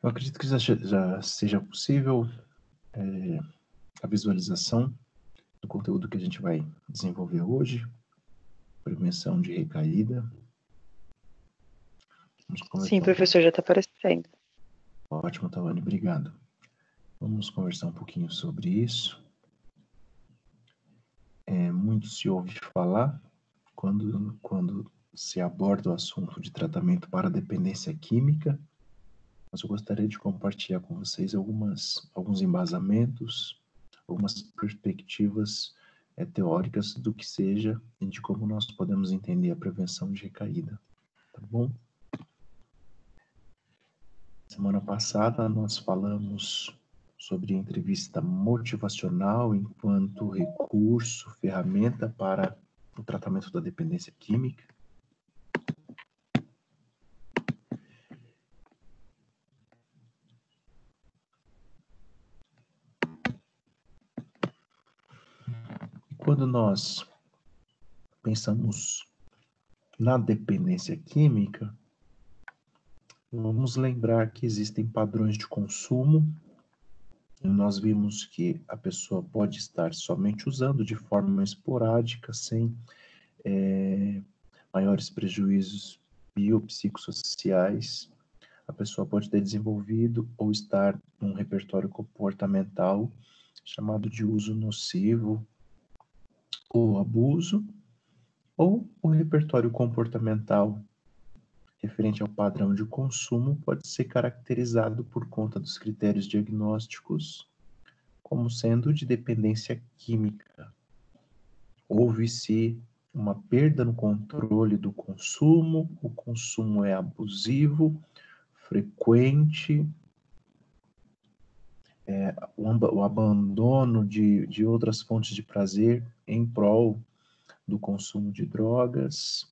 Eu acredito que já seja possível a visualização do conteúdo que a gente vai desenvolver hoje, prevenção de recaída. Vamos Sim, professor, já está aparecendo. Ótimo, Tawane, obrigado. Vamos conversar um pouquinho sobre isso. Muito se ouve falar quando se aborda o assunto de tratamento para dependência química, mas eu gostaria de compartilhar com vocês alguns embasamentos, algumas perspectivas teóricas do que seja e de como nós podemos entender a prevenção de recaída, tá bom? Semana passada nós falamos sobre entrevista motivacional enquanto recurso, ferramenta para o tratamento da dependência química. E quando nós pensamos na dependência química, vamos lembrar que existem padrões de consumo. Nós vimos que a pessoa pode estar somente usando de forma esporádica, sem maiores prejuízos biopsicossociais. A pessoa pode ter desenvolvido ou estar num repertório comportamental chamado de uso nocivo ou abuso, ou o repertório comportamental referente ao padrão de consumo pode ser caracterizado por conta dos critérios diagnósticos como sendo de dependência química. Houve-se uma perda no controle do consumo, o consumo é abusivo, frequente, o abandono de outras fontes de prazer em prol do consumo de drogas.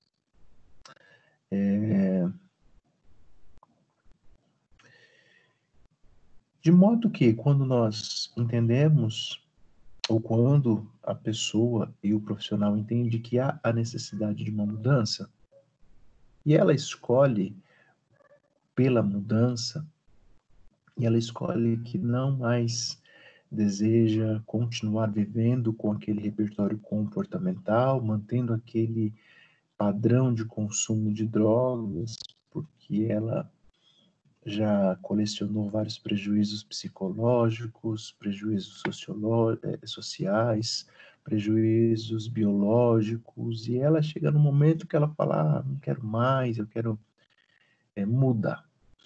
De modo que, quando nós entendemos, ou quando a pessoa e o profissional entendem que há a necessidade de uma mudança, e ela escolhe pela mudança, e ela escolhe que não mais deseja continuar vivendo com aquele repertório comportamental, mantendo aquele padrão de consumo de drogas, porque ela já colecionou vários prejuízos psicológicos, prejuízos sociais, prejuízos biológicos, e ela chega no momento que ela fala, não quero mais, eu quero mudar.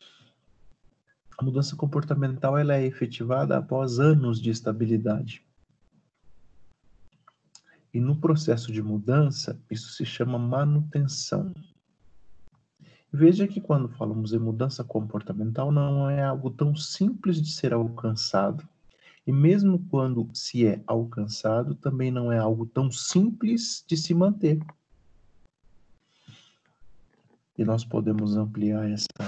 A mudança comportamental ela é efetivada após anos de estabilidade. E no processo de mudança, isso se chama manutenção. Veja que quando falamos em mudança comportamental, não é algo tão simples de ser alcançado. E mesmo quando se é alcançado, também não é algo tão simples de se manter. E nós podemos ampliar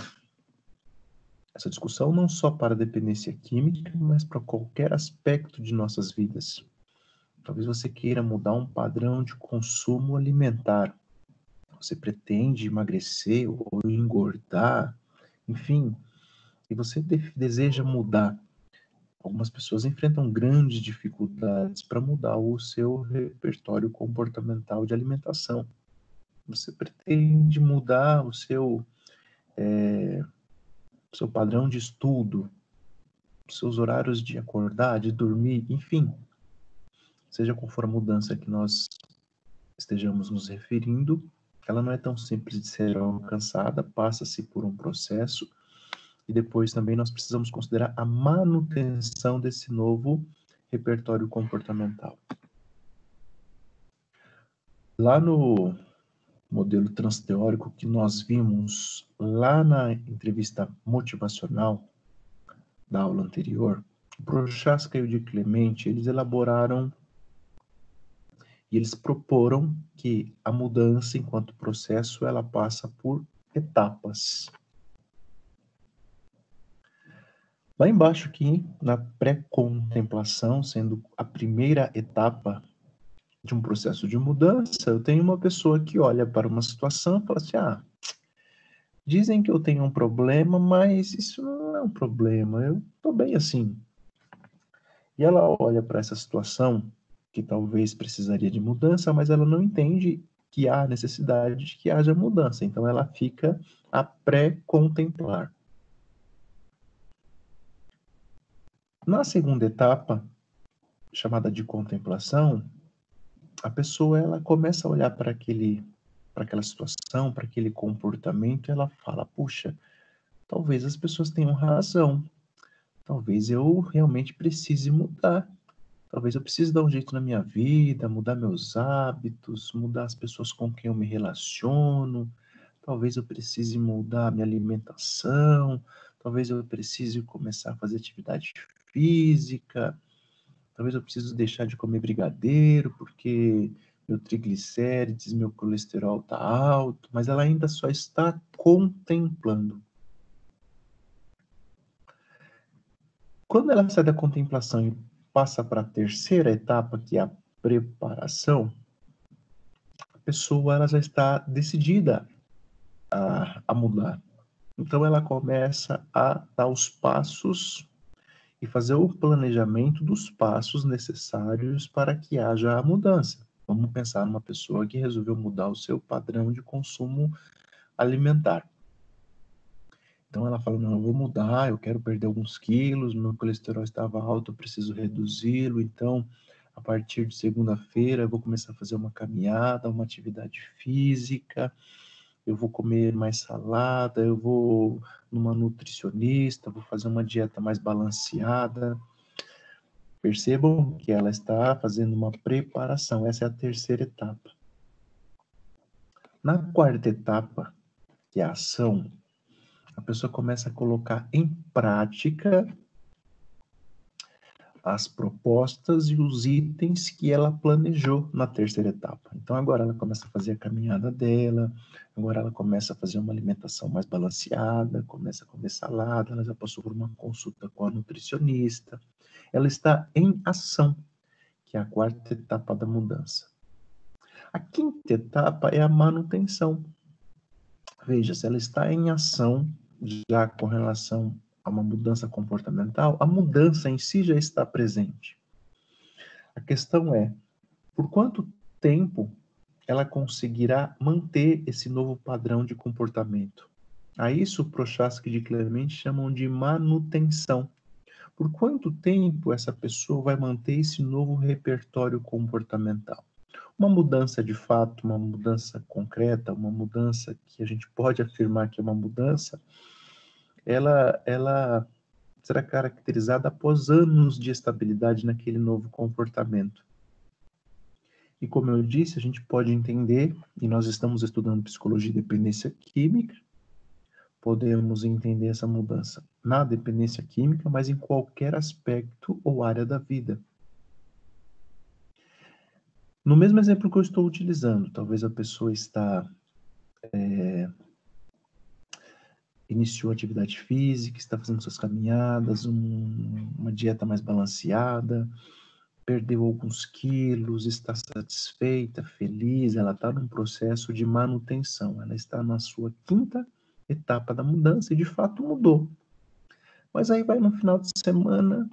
essa discussão não só para a dependência química, mas para qualquer aspecto de nossas vidas. Talvez você queira mudar um padrão de consumo alimentar. Você pretende emagrecer ou engordar, enfim, e você deseja mudar. Algumas pessoas enfrentam grandes dificuldades para mudar o seu repertório comportamental de alimentação. Você pretende mudar o seu padrão de estudo, seus horários de acordar, de dormir, enfim. Seja qual for a mudança que nós estejamos nos referindo, ela não é tão simples de ser alcançada, passa-se por um processo e depois também nós precisamos considerar a manutenção desse novo repertório comportamental. Lá no modelo transteórico que nós vimos lá na entrevista motivacional da aula anterior, o Prochaska e o de Clemente, eles elaboraram e eles proporam que a mudança, enquanto processo, ela passa por etapas. Lá embaixo aqui, na pré-contemplação, sendo a primeira etapa de um processo de mudança, eu tenho uma pessoa que olha para uma situação e fala assim, dizem que eu tenho um problema, mas isso não é é um problema, eu estou bem assim. E ela olha para essa situação, que talvez precisaria de mudança, mas ela não entende que há necessidade de que haja mudança. Então ela fica a pré-contemplar. Na segunda etapa, chamada de contemplação, a pessoa ela começa a olhar para aquela situação, para aquele comportamento, e ela fala: puxa, talvez as pessoas tenham razão. Talvez eu realmente precise mudar. Talvez eu precise dar um jeito na minha vida, mudar meus hábitos, mudar as pessoas com quem eu me relaciono. Talvez eu precise mudar a minha alimentação. Talvez eu precise começar a fazer atividade física. Talvez eu precise deixar de comer brigadeiro porque meu triglicérides, meu colesterol está alto. Mas ela ainda só está contemplando. Quando ela sai da contemplação e passa para a terceira etapa, que é a preparação, a pessoa ela já está decidida a mudar. Então ela começa a dar os passos e fazer o planejamento dos passos necessários para que haja a mudança. Vamos pensar numa pessoa que resolveu mudar o seu padrão de consumo alimentar. Então ela fala, não, eu vou mudar, eu quero perder alguns quilos, meu colesterol estava alto, eu preciso reduzi-lo, então a partir de segunda-feira eu vou começar a fazer uma caminhada, uma atividade física, eu vou comer mais salada, eu vou numa nutricionista, vou fazer uma dieta mais balanceada. Percebam que ela está fazendo uma preparação, essa é a terceira etapa. Na quarta etapa, que é a ação, a pessoa começa a colocar em prática as propostas e os itens que ela planejou na terceira etapa. Então agora ela começa a fazer a caminhada dela, agora ela começa a fazer uma alimentação mais balanceada, começa a comer salada, ela já passou por uma consulta com a nutricionista. Ela está em ação, que é a quarta etapa da mudança. A quinta etapa é a manutenção. Veja, se ela está em ação já com relação a uma mudança comportamental, a mudança em si já está presente. A questão é, por quanto tempo ela conseguirá manter esse novo padrão de comportamento? A isso, Prochaska e de Clemente chamam de manutenção. Por quanto tempo essa pessoa vai manter esse novo repertório comportamental? Uma mudança de fato, uma mudança concreta, uma mudança que a gente pode afirmar que é uma mudança, ela será caracterizada após anos de estabilidade naquele novo comportamento. E como eu disse, a gente pode entender, e nós estamos estudando psicologia e dependência química, podemos entender essa mudança na dependência química, mas em qualquer aspecto ou área da vida. No mesmo exemplo que eu estou utilizando, talvez a pessoa iniciou atividade física, está fazendo suas caminhadas, uma dieta mais balanceada, perdeu alguns quilos, está satisfeita, feliz, ela está num processo de manutenção, ela está na sua quinta etapa da mudança e de fato mudou. Mas aí vai no final de semana,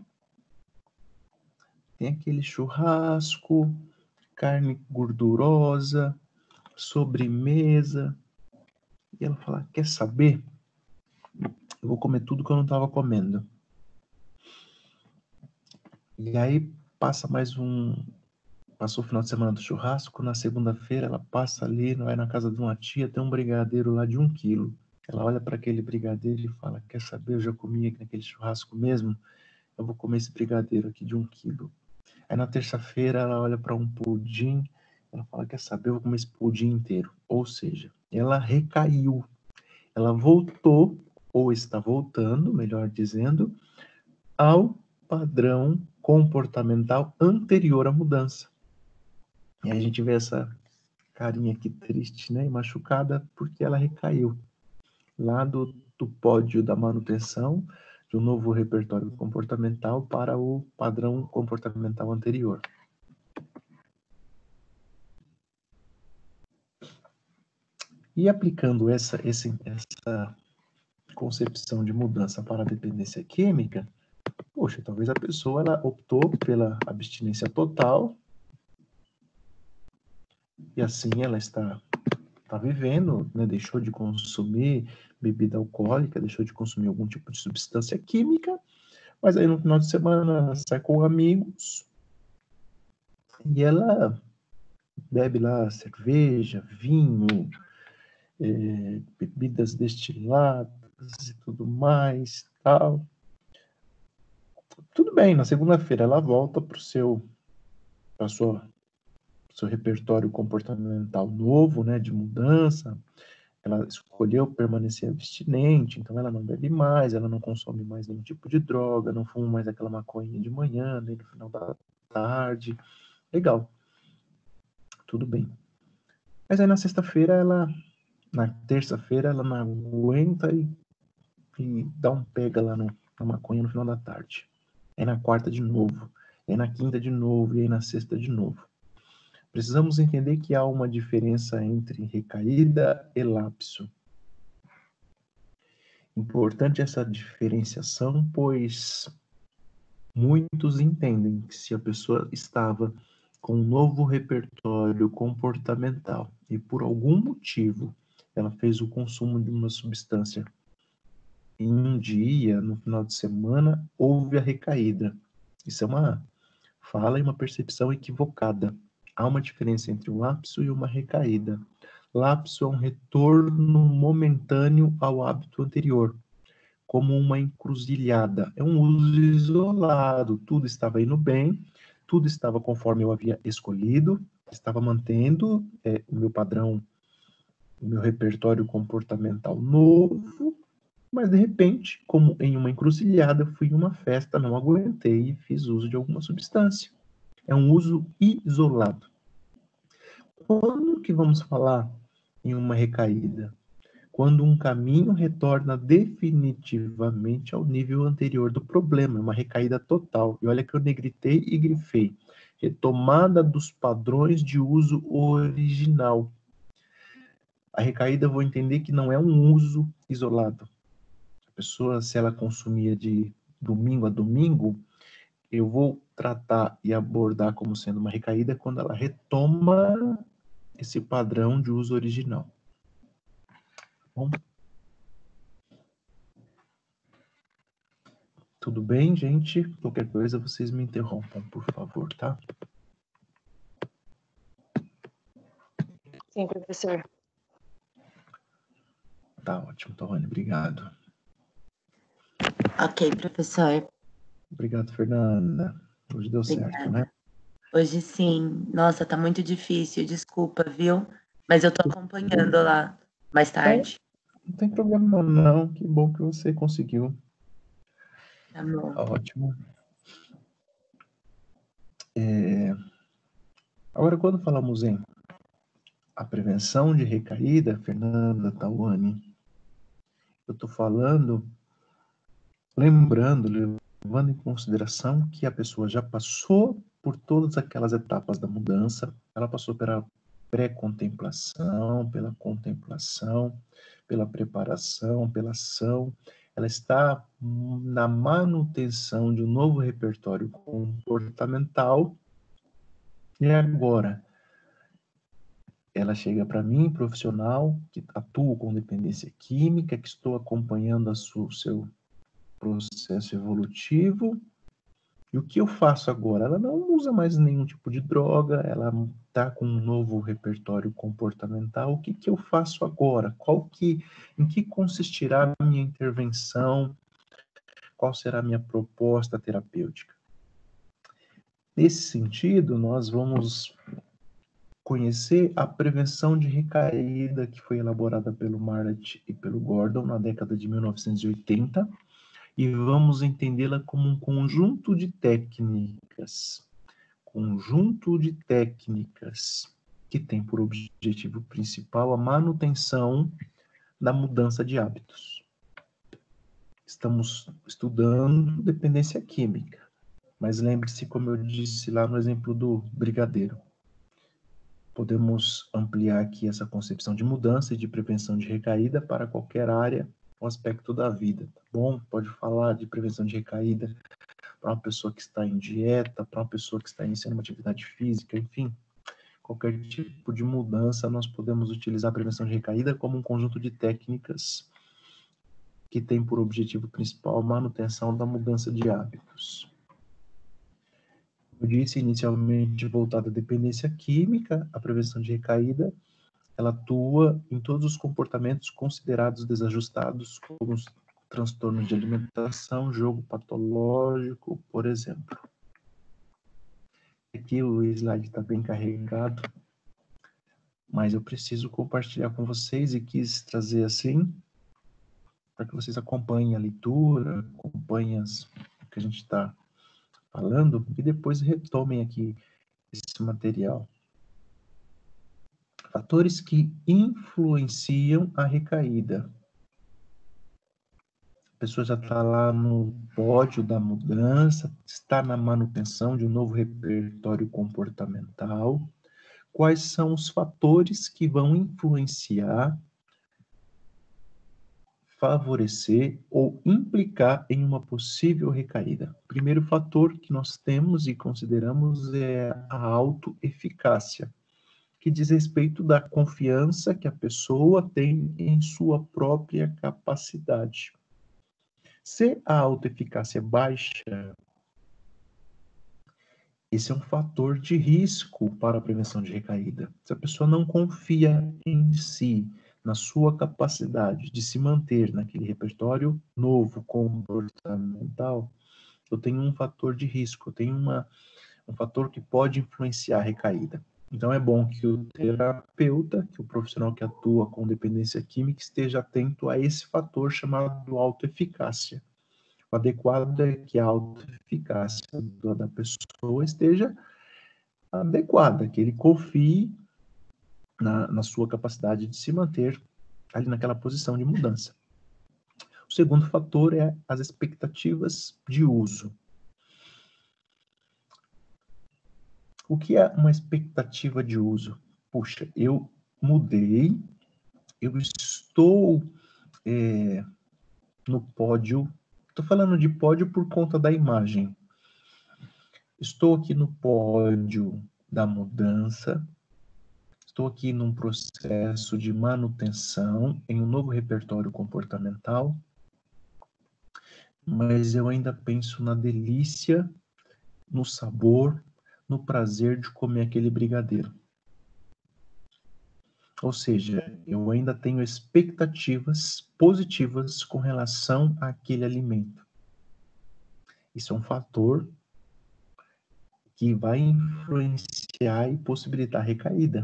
tem aquele churrasco, carne gordurosa, sobremesa, e ela fala, quer saber? Eu vou comer tudo que eu não estava comendo. E aí passou o final de semana do churrasco, na segunda-feira ela passa ali, vai na casa de uma tia, tem um brigadeiro lá de 1 quilo. Ela olha para aquele brigadeiro e fala, quer saber, eu já comi aqui naquele churrasco mesmo, eu vou comer esse brigadeiro aqui de 1 quilo. Aí na terça-feira ela olha para um pudim, ela fala, quer saber, eu vou comer esse pudim inteiro. Ou seja, ela recaiu, ela voltou, ou está voltando, melhor dizendo, ao padrão comportamental anterior à mudança. E aí a gente vê essa carinha aqui triste, né, e machucada, porque ela recaiu lá do pódio da manutenção de um novo repertório comportamental para o padrão comportamental anterior. E aplicando essa concepção de mudança para a dependência química, poxa, talvez a pessoa ela optou pela abstinência total e assim ela está vivendo, né? Deixou de consumir bebida alcoólica, deixou de consumir algum tipo de substância química, mas aí no final de semana ela sai com amigos e ela bebe lá cerveja, vinho, bebidas destiladas e tudo mais, tal. Tudo bem, na segunda-feira ela volta para o seu repertório comportamental novo, né, de mudança. Ela escolheu permanecer abstinente, então ela não bebe mais, ela não consome mais nenhum tipo de droga, não fuma mais aquela maconha de manhã, nem no final da tarde. Legal, tudo bem. Mas aí na sexta-feira, na terça-feira, ela não aguenta e dá um pega lá na maconha no final da tarde. Aí na quarta de novo, aí na quinta de novo, e aí na sexta de novo. Precisamos entender que há uma diferença entre recaída e lapso. Importante essa diferenciação, pois muitos entendem que se a pessoa estava com um novo repertório comportamental e por algum motivo ela fez o consumo de uma substância em um dia, no final de semana, houve a recaída. Isso é uma fala e uma percepção equivocada. Há uma diferença entre um lapso e uma recaída. Lapso é um retorno momentâneo ao hábito anterior, como uma encruzilhada. É um uso isolado. Tudo estava indo bem, tudo estava conforme eu havia escolhido, estava mantendo o meu padrão, o meu repertório comportamental novo, mas de repente, como em uma encruzilhada, fui em uma festa, não aguentei e fiz uso de alguma substância. É um uso isolado. Quando que vamos falar em uma recaída? Quando um caminho retorna definitivamente ao nível anterior do problema, uma recaída total. E olha que eu negritei e grifei. Retomada dos padrões de uso original. A recaída eu vou entender que não é um uso isolado. A pessoa, se ela consumia de domingo a domingo, eu vou tratar e abordar como sendo uma recaída quando ela retoma esse padrão de uso original. Bom, tudo bem, gente? Qualquer coisa vocês me interrompam, por favor, tá? Sim, professor. Tá ótimo, Tawane, obrigado. Ok, professor. Obrigado, Fernanda. Hoje deu certo, né? Hoje sim. Nossa, tá muito difícil, desculpa, viu? Mas eu tô acompanhando lá mais tarde. Não tem problema não, que bom que você conseguiu. Tá bom. Ótimo. Agora, quando falamos em a prevenção de recaída, Fernanda, Tawane, eu estou falando, levando em consideração que a pessoa já passou por todas aquelas etapas da mudança, ela passou pela pré-contemplação, pela contemplação, pela preparação, pela ação, ela está na manutenção de um novo repertório comportamental, e agora ela chega para mim, profissional, que atuo com dependência química, que estou acompanhando o seu processo evolutivo. E o que eu faço agora? Ela não usa mais nenhum tipo de droga, ela está com um novo repertório comportamental. O que eu faço agora? Em que consistirá a minha intervenção? Qual será a minha proposta terapêutica? Nesse sentido, nós vamos conhecer a prevenção de recaída que foi elaborada pelo Marlett e pelo Gordon na década de 1980 e vamos entendê-la como um conjunto de técnicas que tem por objetivo principal a manutenção da mudança de hábitos. Estamos estudando dependência química, mas lembre-se, como eu disse lá no exemplo do brigadeiro, podemos ampliar aqui essa concepção de mudança e de prevenção de recaída para qualquer área um aspecto da vida, tá bom? Pode falar de prevenção de recaída para uma pessoa que está em dieta, para uma pessoa que está iniciando uma atividade física, enfim, qualquer tipo de mudança, nós podemos utilizar a prevenção de recaída como um conjunto de técnicas que tem por objetivo principal a manutenção da mudança de hábitos. Eu disse inicialmente voltada à dependência química, a prevenção de recaída, ela atua em todos os comportamentos considerados desajustados, como os transtornos de alimentação, jogo patológico, por exemplo. Aqui o slide está bem carregado, mas eu preciso compartilhar com vocês e quis trazer assim, para que vocês acompanhem a leitura, acompanhem o que a gente está falando e depois retomem aqui esse material. Fatores que influenciam a recaída. A pessoa já está lá no pódio da mudança, está na manutenção de um novo repertório comportamental. Quais são os fatores que vão influenciar, favorecer ou implicar em uma possível recaída? O primeiro fator que nós temos e consideramos é a autoeficácia, que diz respeito da confiança que a pessoa tem em sua própria capacidade. Se a autoeficácia é baixa, esse é um fator de risco para a prevenção de recaída. Se a pessoa não confia em si, na sua capacidade de se manter naquele repertório novo comportamental, eu tenho um fator de risco, eu tenho um fator que pode influenciar a recaída. Então é bom que o terapeuta, que o profissional que atua com dependência química, esteja atento a esse fator chamado autoeficácia. O adequado é que a autoeficácia da pessoa esteja adequada, que ele confie na sua capacidade de se manter ali naquela posição de mudança. O segundo fator é as expectativas de uso. O que é uma expectativa de uso? Puxa, eu mudei, eu estou no pódio, estou falando de pódio por conta da imagem. Estou aqui no pódio da mudança, estou aqui num processo de manutenção em um novo repertório comportamental, mas eu ainda penso na delícia, no sabor, no prazer de comer aquele brigadeiro. Ou seja, eu ainda tenho expectativas positivas com relação àquele alimento. Isso é um fator que vai influenciar e possibilitar a recaída.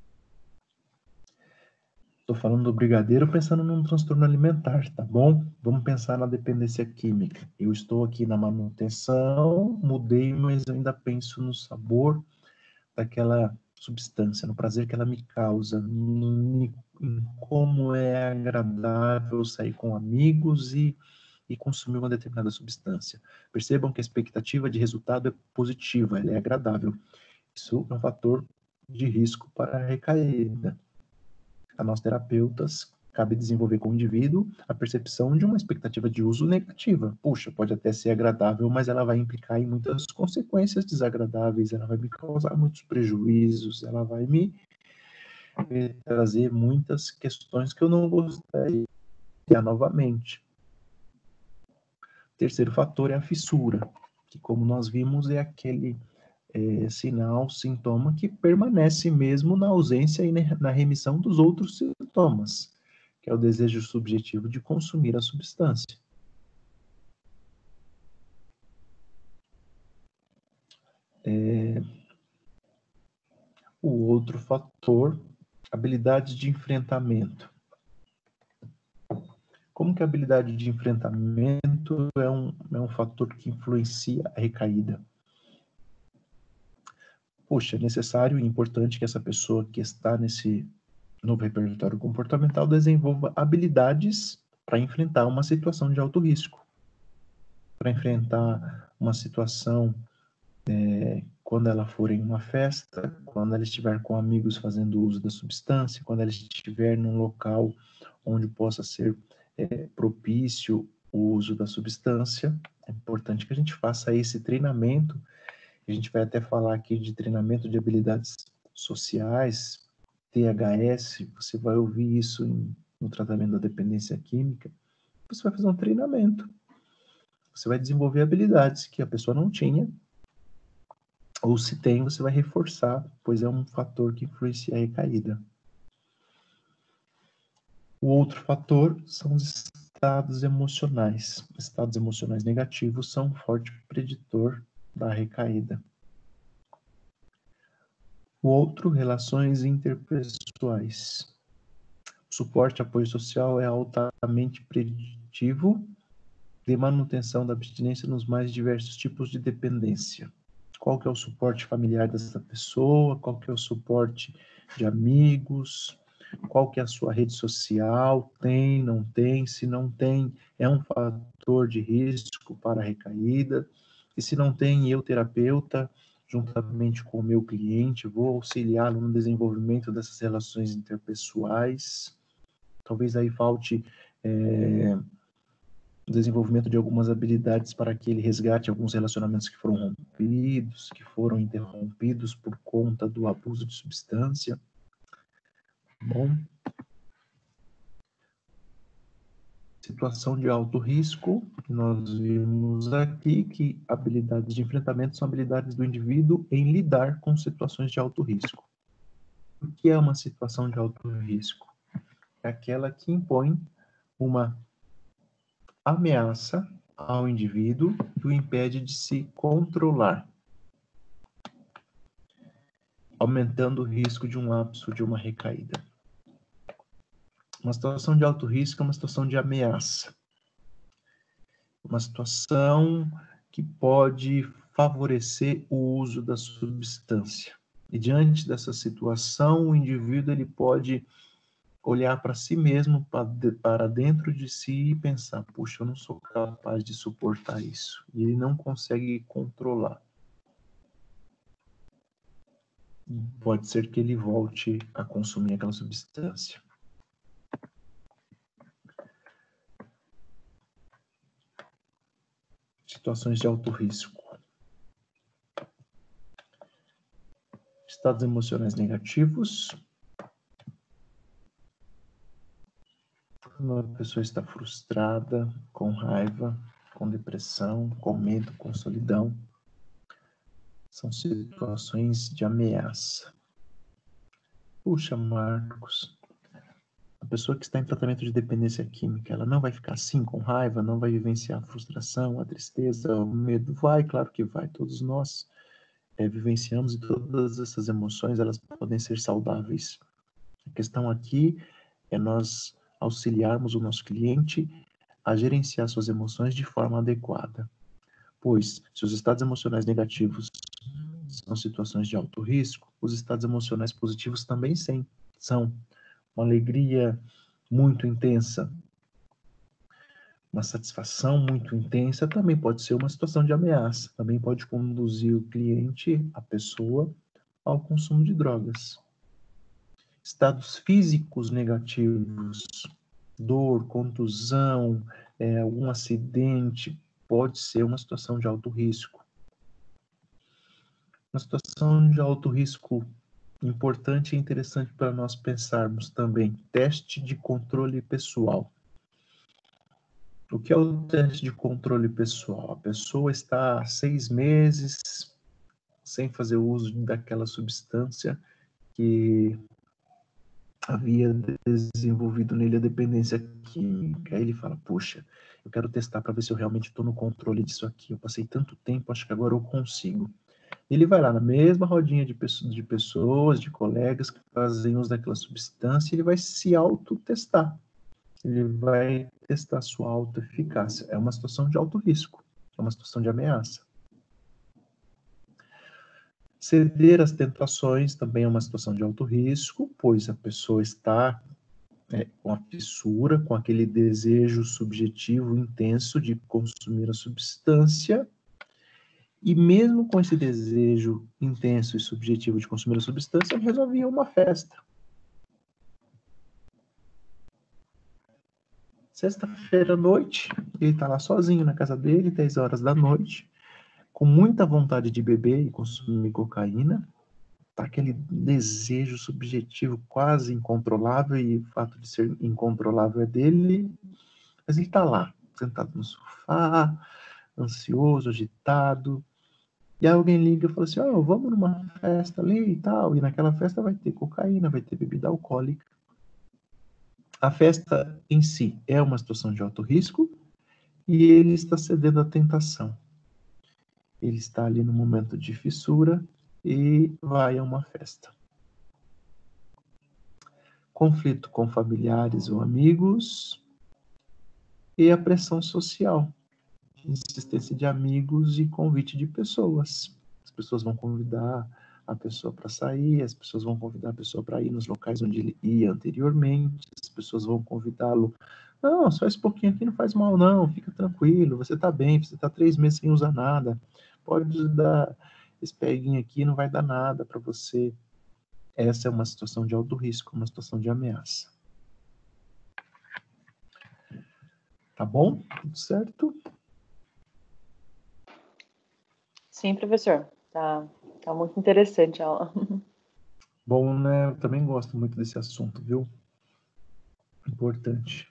Estou falando do brigadeiro pensando num transtorno alimentar, tá bom? Vamos pensar na dependência química. Eu estou aqui na manutenção, mudei, mas eu ainda penso no sabor daquela substância, no prazer que ela me causa, em como é agradável sair com amigos e consumir uma determinada substância. Percebam que a expectativa de resultado é positiva, ela é agradável. Isso é um fator de risco para a recaída. A nós terapeutas cabe desenvolver com o indivíduo a percepção de uma expectativa de uso negativa. Puxa, pode até ser agradável, mas ela vai implicar em muitas consequências desagradáveis, ela vai me causar muitos prejuízos, ela vai me trazer muitas questões que eu não gostaria de ter novamente. O terceiro fator é a fissura, que, como nós vimos, é aquele sinal, sintoma que permanece mesmo na ausência e na remissão dos outros sintomas, que é o desejo subjetivo de consumir a substância. O outro fator, habilidade de enfrentamento. Como que a habilidade de enfrentamento é um fator que influencia a recaída? Poxa, é necessário e importante que essa pessoa que está nesse novo repertório comportamental desenvolva habilidades para enfrentar uma situação de alto risco, para enfrentar uma situação quando ela for em uma festa, quando ela estiver com amigos fazendo uso da substância, quando ela estiver num local onde possa ser propício o uso da substância. É importante que a gente faça esse treinamento. A gente vai até falar aqui de treinamento de habilidades sociais, THS, você vai ouvir isso no tratamento da dependência química. Você vai fazer um treinamento. Você vai desenvolver habilidades que a pessoa não tinha, ou se tem, você vai reforçar, pois é um fator que influencia a recaída. O outro fator são os estados emocionais. Estados emocionais negativos são um forte preditor da recaída. O outro, relações interpessoais. O suporte e apoio social é altamente preditivo de manutenção da abstinência nos mais diversos tipos de dependência. Qual que é o suporte familiar dessa pessoa? Qual que é o suporte de amigos? Qual que é a sua rede social? Tem, não tem? Se não tem, é um fator de risco para a recaída. E se não tem, eu, terapeuta, juntamente com o meu cliente, vou auxiliá-lo no desenvolvimento dessas relações interpessoais. Talvez aí falte o desenvolvimento de algumas habilidades para que ele resgate alguns relacionamentos que foram rompidos, que foram interrompidos por conta do abuso de substância. Bom. Situação de alto risco, nós vimos aqui que habilidades de enfrentamento são habilidades do indivíduo em lidar com situações de alto risco. O que é uma situação de alto risco? É aquela que impõe uma ameaça ao indivíduo e o impede de se controlar, aumentando o risco de um lapso, de uma recaída. Uma situação de alto risco é uma situação de ameaça. Uma situação que pode favorecer o uso da substância. E diante dessa situação, o indivíduo ele pode olhar para si mesmo, para dentro de si e pensar, puxa, eu não sou capaz de suportar isso. E ele não consegue controlar. Pode ser que ele volte a consumir aquela substância. Situações de alto risco. Estados emocionais negativos. Quando a pessoa está frustrada, com raiva, com depressão, com medo, com solidão. São situações de ameaça. Puxa, Marcos, a pessoa que está em tratamento de dependência química, ela não vai ficar assim, com raiva, não vai vivenciar a frustração, a tristeza, o medo? Vai, claro que vai. Todos nós vivenciamos, e todas essas emoções, elas podem ser saudáveis. A questão aqui é nós auxiliarmos o nosso cliente a gerenciar suas emoções de forma adequada. Pois, se os estados emocionais negativos são situações de alto risco, os estados emocionais positivos também são. Uma alegria muito intensa, uma satisfação muito intensa também pode ser uma situação de ameaça, também pode conduzir o cliente, a pessoa, ao consumo de drogas. Estados físicos negativos, dor, contusão, algum acidente, pode ser uma situação de alto risco. Uma situação de alto risco importante e interessante para nós pensarmos também, teste de controle pessoal. O que é o teste de controle pessoal? A pessoa está há 6 meses sem fazer uso daquela substância que havia desenvolvido nele a dependência química. Aí ele fala, poxa, eu quero testar para ver se eu realmente estou no controle disso aqui. Eu passei tanto tempo, acho que agora eu consigo. Ele vai lá na mesma rodinha de pessoas, de colegas que fazem uso daquela substância, e ele vai se autotestar. Ele vai testar sua autoeficácia. É uma situação de alto risco, é uma situação de ameaça. Ceder às tentações também é uma situação de alto risco, pois a pessoa está com a fissura, com aquele desejo subjetivo intenso de consumir a substância, e mesmo com esse desejo intenso e subjetivo de consumir a substância, ele resolvia uma festa. Sexta-feira à noite, ele está lá sozinho na casa dele, 10 horas da noite, com muita vontade de beber e consumir cocaína, tá aquele desejo subjetivo quase incontrolável, e o fato de ser incontrolável é dele, mas ele está lá, sentado no sofá, ansioso, agitado, e aí alguém liga e fala assim, vamos numa festa ali e tal, e naquela festa vai ter cocaína, vai ter bebida alcoólica. A festa em si é uma situação de alto risco, e ele está cedendo à tentação. Ele está ali no momento de fissura e vai a uma festa. Conflito com familiares ou amigos e a pressão social, insistência de amigos e convite de pessoas. As pessoas vão convidar a pessoa para sair, as pessoas vão convidar a pessoa para ir nos locais onde ele ia anteriormente, as pessoas vão convidá-lo. Não, só esse pouquinho aqui não faz mal não, fica tranquilo, você está bem, você está 3 meses sem usar nada, pode dar esse peguinho aqui, não vai dar nada para você. Essa é uma situação de alto risco, uma situação de ameaça. Tá bom? Tudo certo? Sim, professor. Tá muito interessante a aula. Bom, né? Eu também gosto muito desse assunto, viu? Importante.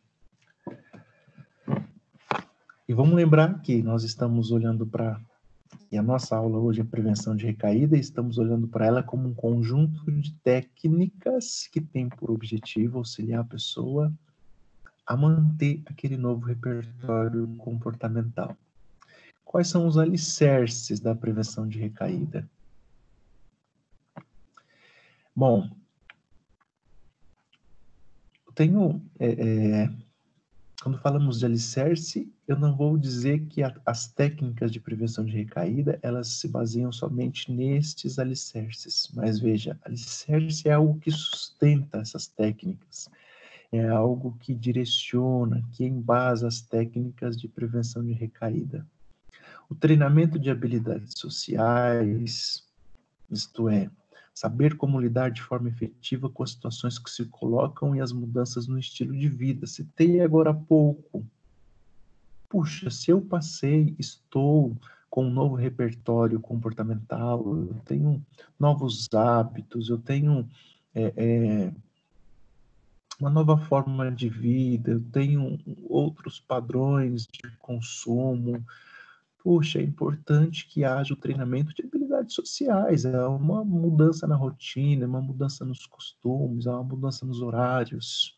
E vamos lembrar que nós estamos olhando para... E a nossa aula hoje é prevenção de recaída, e estamos olhando para ela como um conjunto de técnicas que tem por objetivo auxiliar a pessoa a manter aquele novo repertório comportamental. Quais são os alicerces da prevenção de recaída? Bom, eu tenho... quando falamos de alicerce, eu não vou dizer que as técnicas de prevenção de recaída, elas se baseiam somente nestes alicerces. Mas veja, alicerce é algo que sustenta essas técnicas. É algo que direciona, que embasa as técnicas de prevenção de recaída. O treinamento de habilidades sociais, isto é, saber como lidar de forma efetiva com as situações que se colocam e as mudanças no estilo de vida. Citei agora há pouco. Puxa, se eu estou com um novo repertório comportamental, eu tenho novos hábitos, eu tenho uma nova forma de vida, eu tenho outros padrões de consumo. Puxa, é importante que haja o treinamento de habilidades sociais, é uma mudança na rotina, é uma mudança nos costumes, é uma mudança nos horários.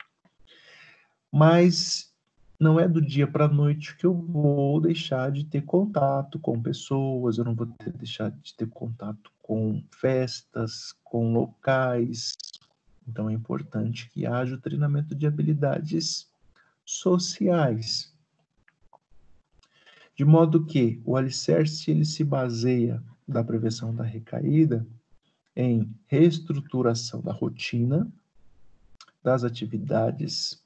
Mas não é do dia para a noite que eu vou deixar de ter contato com pessoas, eu não vou deixar de ter contato com festas, com locais. Então é importante que haja o treinamento de habilidades sociais. De modo que o alicerce ele se baseia da prevenção da recaída em reestruturação da rotina, das atividades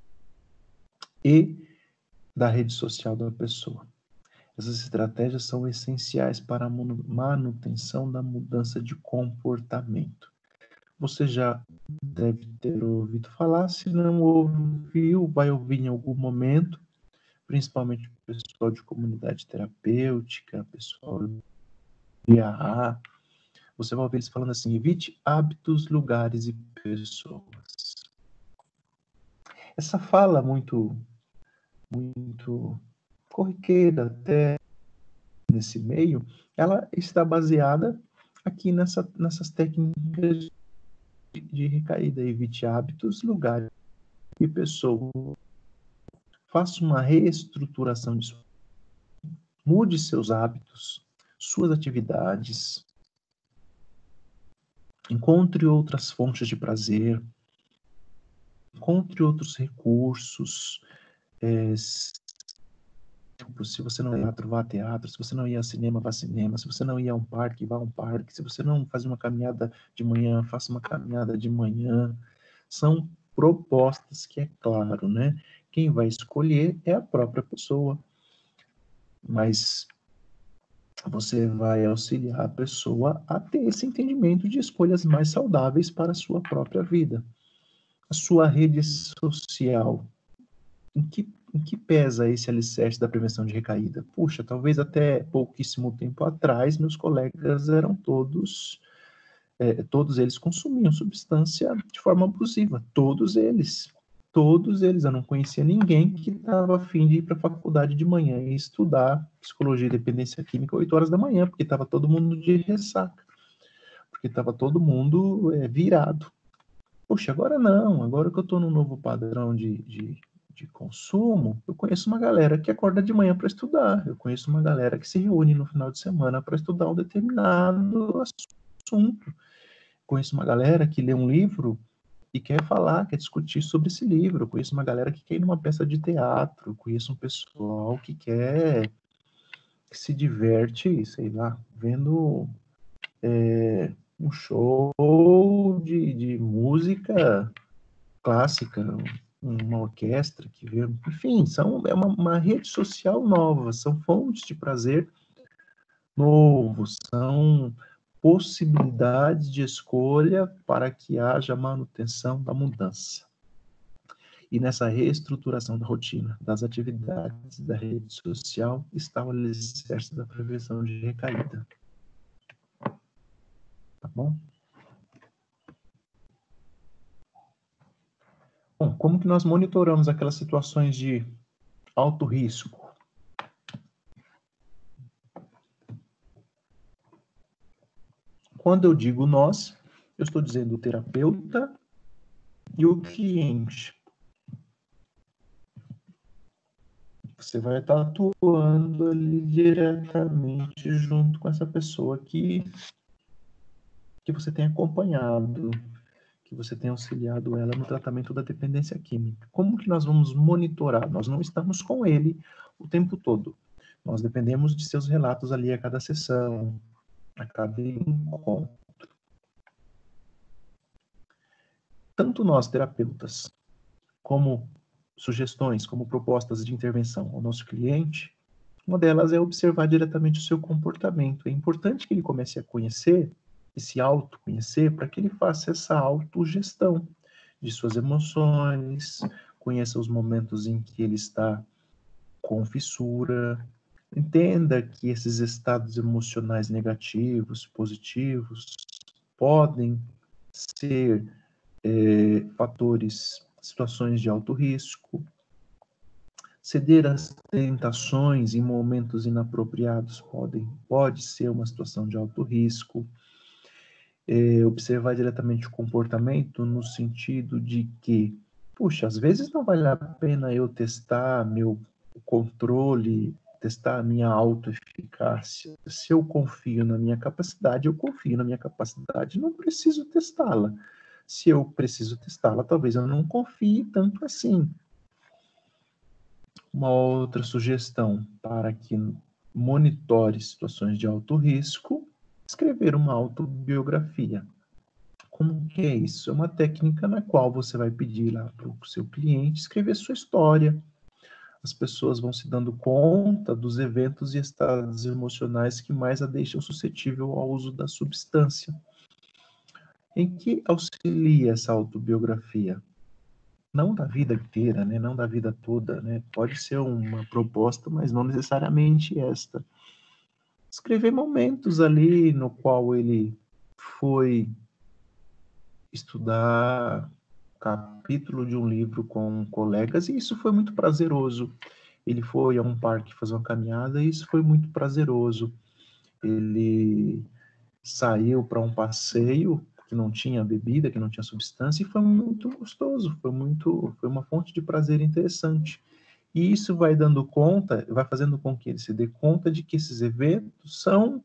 e da rede social da pessoa. Essas estratégias são essenciais para a manutenção da mudança de comportamento. Você já deve ter ouvido falar, se não ouviu, vai ouvir em algum momento, principalmente o pessoal de comunidade terapêutica, pessoal de AA, você vai ouvir eles falando assim, evite hábitos, lugares e pessoas. Essa fala muito corriqueira até nesse meio, ela está baseada aqui nessas técnicas de recaída. Evite hábitos, lugares e pessoas. Faça uma reestruturação disso. Mude seus hábitos, suas atividades. Encontre outras fontes de prazer. Encontre outros recursos. Se você não ia ao teatro, vá ao teatro. Se você não ia ao cinema, vá ao cinema. Se você não ia a um parque, vá a um parque. Se você não faz uma caminhada de manhã, faça uma caminhada de manhã. São propostas que, é claro, né? Quem vai escolher é a própria pessoa. Mas você vai auxiliar a pessoa a ter esse entendimento de escolhas mais saudáveis para a sua própria vida. A sua rede social Em que pesa esse alicerce da prevenção de recaída? Puxa, talvez até pouquíssimo tempo atrás, meus colegas eram todos eles consumiam substância de forma abusiva, todos eles. Todos eles, eu não conhecia ninguém que estava a fim de ir para a faculdade de manhã e estudar psicologia e dependência química 8 horas da manhã, porque estava todo mundo de ressaca, porque estava todo mundo virado. Poxa, agora não, agora que eu estou num novo padrão de consumo, eu conheço uma galera que acorda de manhã para estudar, eu conheço uma galera que se reúne no final de semana para estudar um determinado assunto, conheço uma galera que lê um livro e quer falar, quer discutir sobre esse livro, eu conheço uma galera que quer ir numa peça de teatro, eu conheço um pessoal que se diverte, sei lá, vendo um show de música clássica, uma orquestra que vê, enfim, é uma rede social nova, são fontes de prazer novos, são possibilidades de escolha para que haja manutenção da mudança. E nessa reestruturação da rotina, das atividades da rede social, está o alicerce da prevenção de recaída. Tá bom? Bom, como que nós monitoramos aquelas situações de alto risco? Quando eu digo nós, eu estou dizendo o terapeuta e o cliente. Você vai estar atuando ali diretamente junto com essa pessoa que você tem acompanhado, que você tem auxiliado ela no tratamento da dependência química. Como que nós vamos monitorar? Nós não estamos com ele o tempo todo. Nós dependemos de seus relatos ali a cada sessão, a cada encontro. Tanto nós, terapeutas, como sugestões, como propostas de intervenção ao nosso cliente, uma delas é observar diretamente o seu comportamento. É importante que ele comece a conhecer, e se autoconhecer, para que ele faça essa autogestão de suas emoções, conheça os momentos em que ele está com fissura, entenda que esses estados emocionais negativos, positivos, podem ser fatores, situações de alto risco. Ceder às tentações em momentos inapropriados pode ser uma situação de alto risco. Observar diretamente o comportamento no sentido de que, puxa, às vezes não vale a pena eu testar meu controle, testar a minha autoeficácia. Se eu confio na minha capacidade, eu confio na minha capacidade, não preciso testá-la. Se eu preciso testá-la, talvez eu não confie tanto assim. Uma outra sugestão para que monitore situações de alto risco, escrever uma autobiografia. Como que é isso? É uma técnica na qual você vai pedir lá para o seu cliente escrever sua história. As pessoas vão se dando conta dos eventos e estados emocionais que mais a deixam suscetível ao uso da substância. Em que auxilia essa autobiografia? Não da vida inteira, né? Não da vida toda, né? Pode ser uma proposta, mas não necessariamente esta. Escrever momentos ali no qual ele foi estudar capítulo de um livro com colegas e isso foi muito prazeroso. Ele foi a um parque fazer uma caminhada e isso foi muito prazeroso. Ele saiu para um passeio que não tinha bebida, que não tinha substância, e foi muito gostoso, foi uma fonte de prazer interessante. E isso vai dando conta, vai fazendo com que ele se dê conta de que esses eventos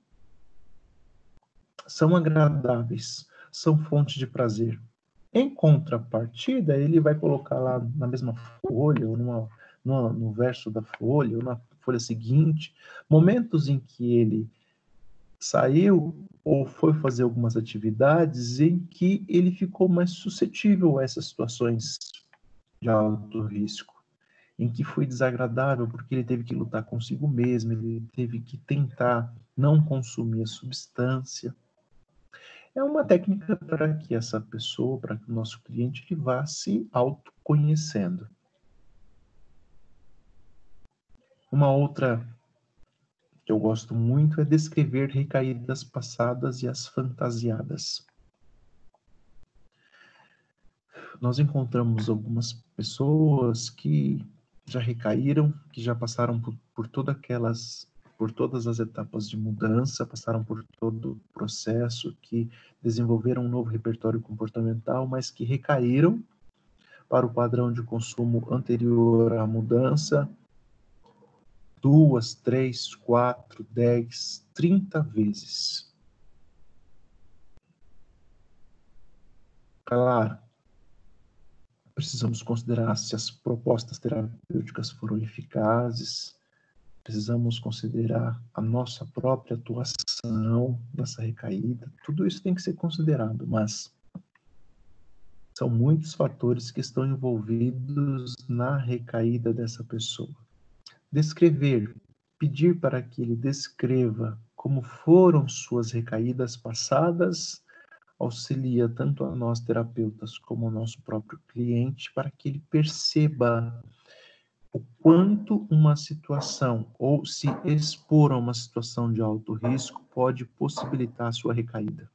são agradáveis, são fontes de prazer. Em contrapartida, ele vai colocar lá na mesma folha, ou no verso da folha, ou na folha seguinte, momentos em que ele saiu ou foi fazer algumas atividades em que ele ficou mais suscetível a essas situações de alto risco, em que foi desagradável porque ele teve que lutar consigo mesmo, ele teve que tentar não consumir a substância. É uma técnica para que essa pessoa, para que o nosso cliente, ele vá se autoconhecendo. Uma outra que eu gosto muito é descrever recaídas passadas e as fantasiadas. Nós encontramos algumas pessoas que já recaíram, que já passaram por todas as etapas de mudança, passaram por todo o processo, que desenvolveram um novo repertório comportamental, mas que recaíram para o padrão de consumo anterior à mudança 2, 3, 4, 10, 30 vezes. Claro, precisamos considerar se as propostas terapêuticas foram eficazes, precisamos considerar a nossa própria atuação nessa recaída. Tudo isso tem que ser considerado, mas são muitos fatores que estão envolvidos na recaída dessa pessoa. Descrever, pedir para que ele descreva como foram suas recaídas passadas, auxilia tanto a nós terapeutas como ao nosso próprio cliente para que ele perceba o quanto uma situação ou se expor a uma situação de alto risco pode possibilitar a sua recaída.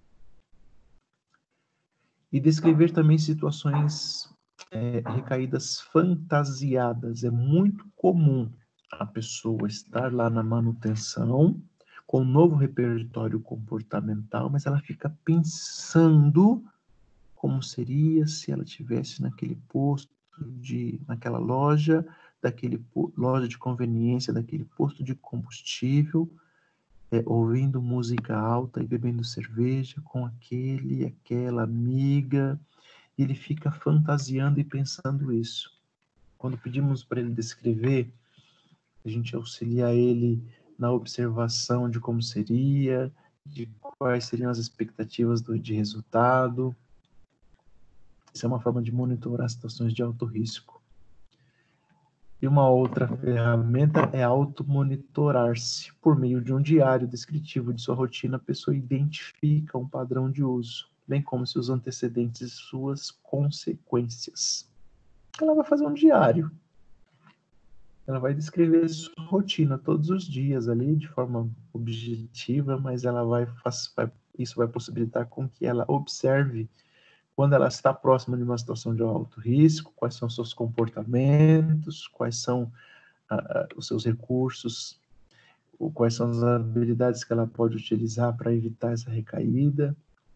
E descrever também situações recaídas fantasiadas. É muito comum a pessoa estar lá na manutenção com um novo repertório comportamental, mas ela fica pensando como seria se ela tivesse naquele posto naquela loja, loja de conveniência, daquele posto de combustível, ouvindo música alta e bebendo cerveja com aquela amiga, e ele fica fantasiando e pensando isso. Quando pedimos para ele descrever, a gente auxilia ele na observação de como seria, de quais seriam as expectativas de resultado. Isso é uma forma de monitorar situações de alto risco. E uma outra ferramenta é automonitorar-se. Por meio de um diário descritivo de sua rotina, a pessoa identifica um padrão de uso, bem como seus antecedentes e suas consequências. Ela vai fazer um diário. Ela vai descrever sua rotina todos os dias ali, de forma objetiva, mas isso vai possibilitar com que ela observe quando ela está próxima de uma situação de alto risco, quais são seus comportamentos, quais são os seus recursos, quais são as habilidades que ela pode utilizar para evitar essa recaída.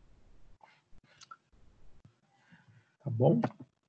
Tá bom?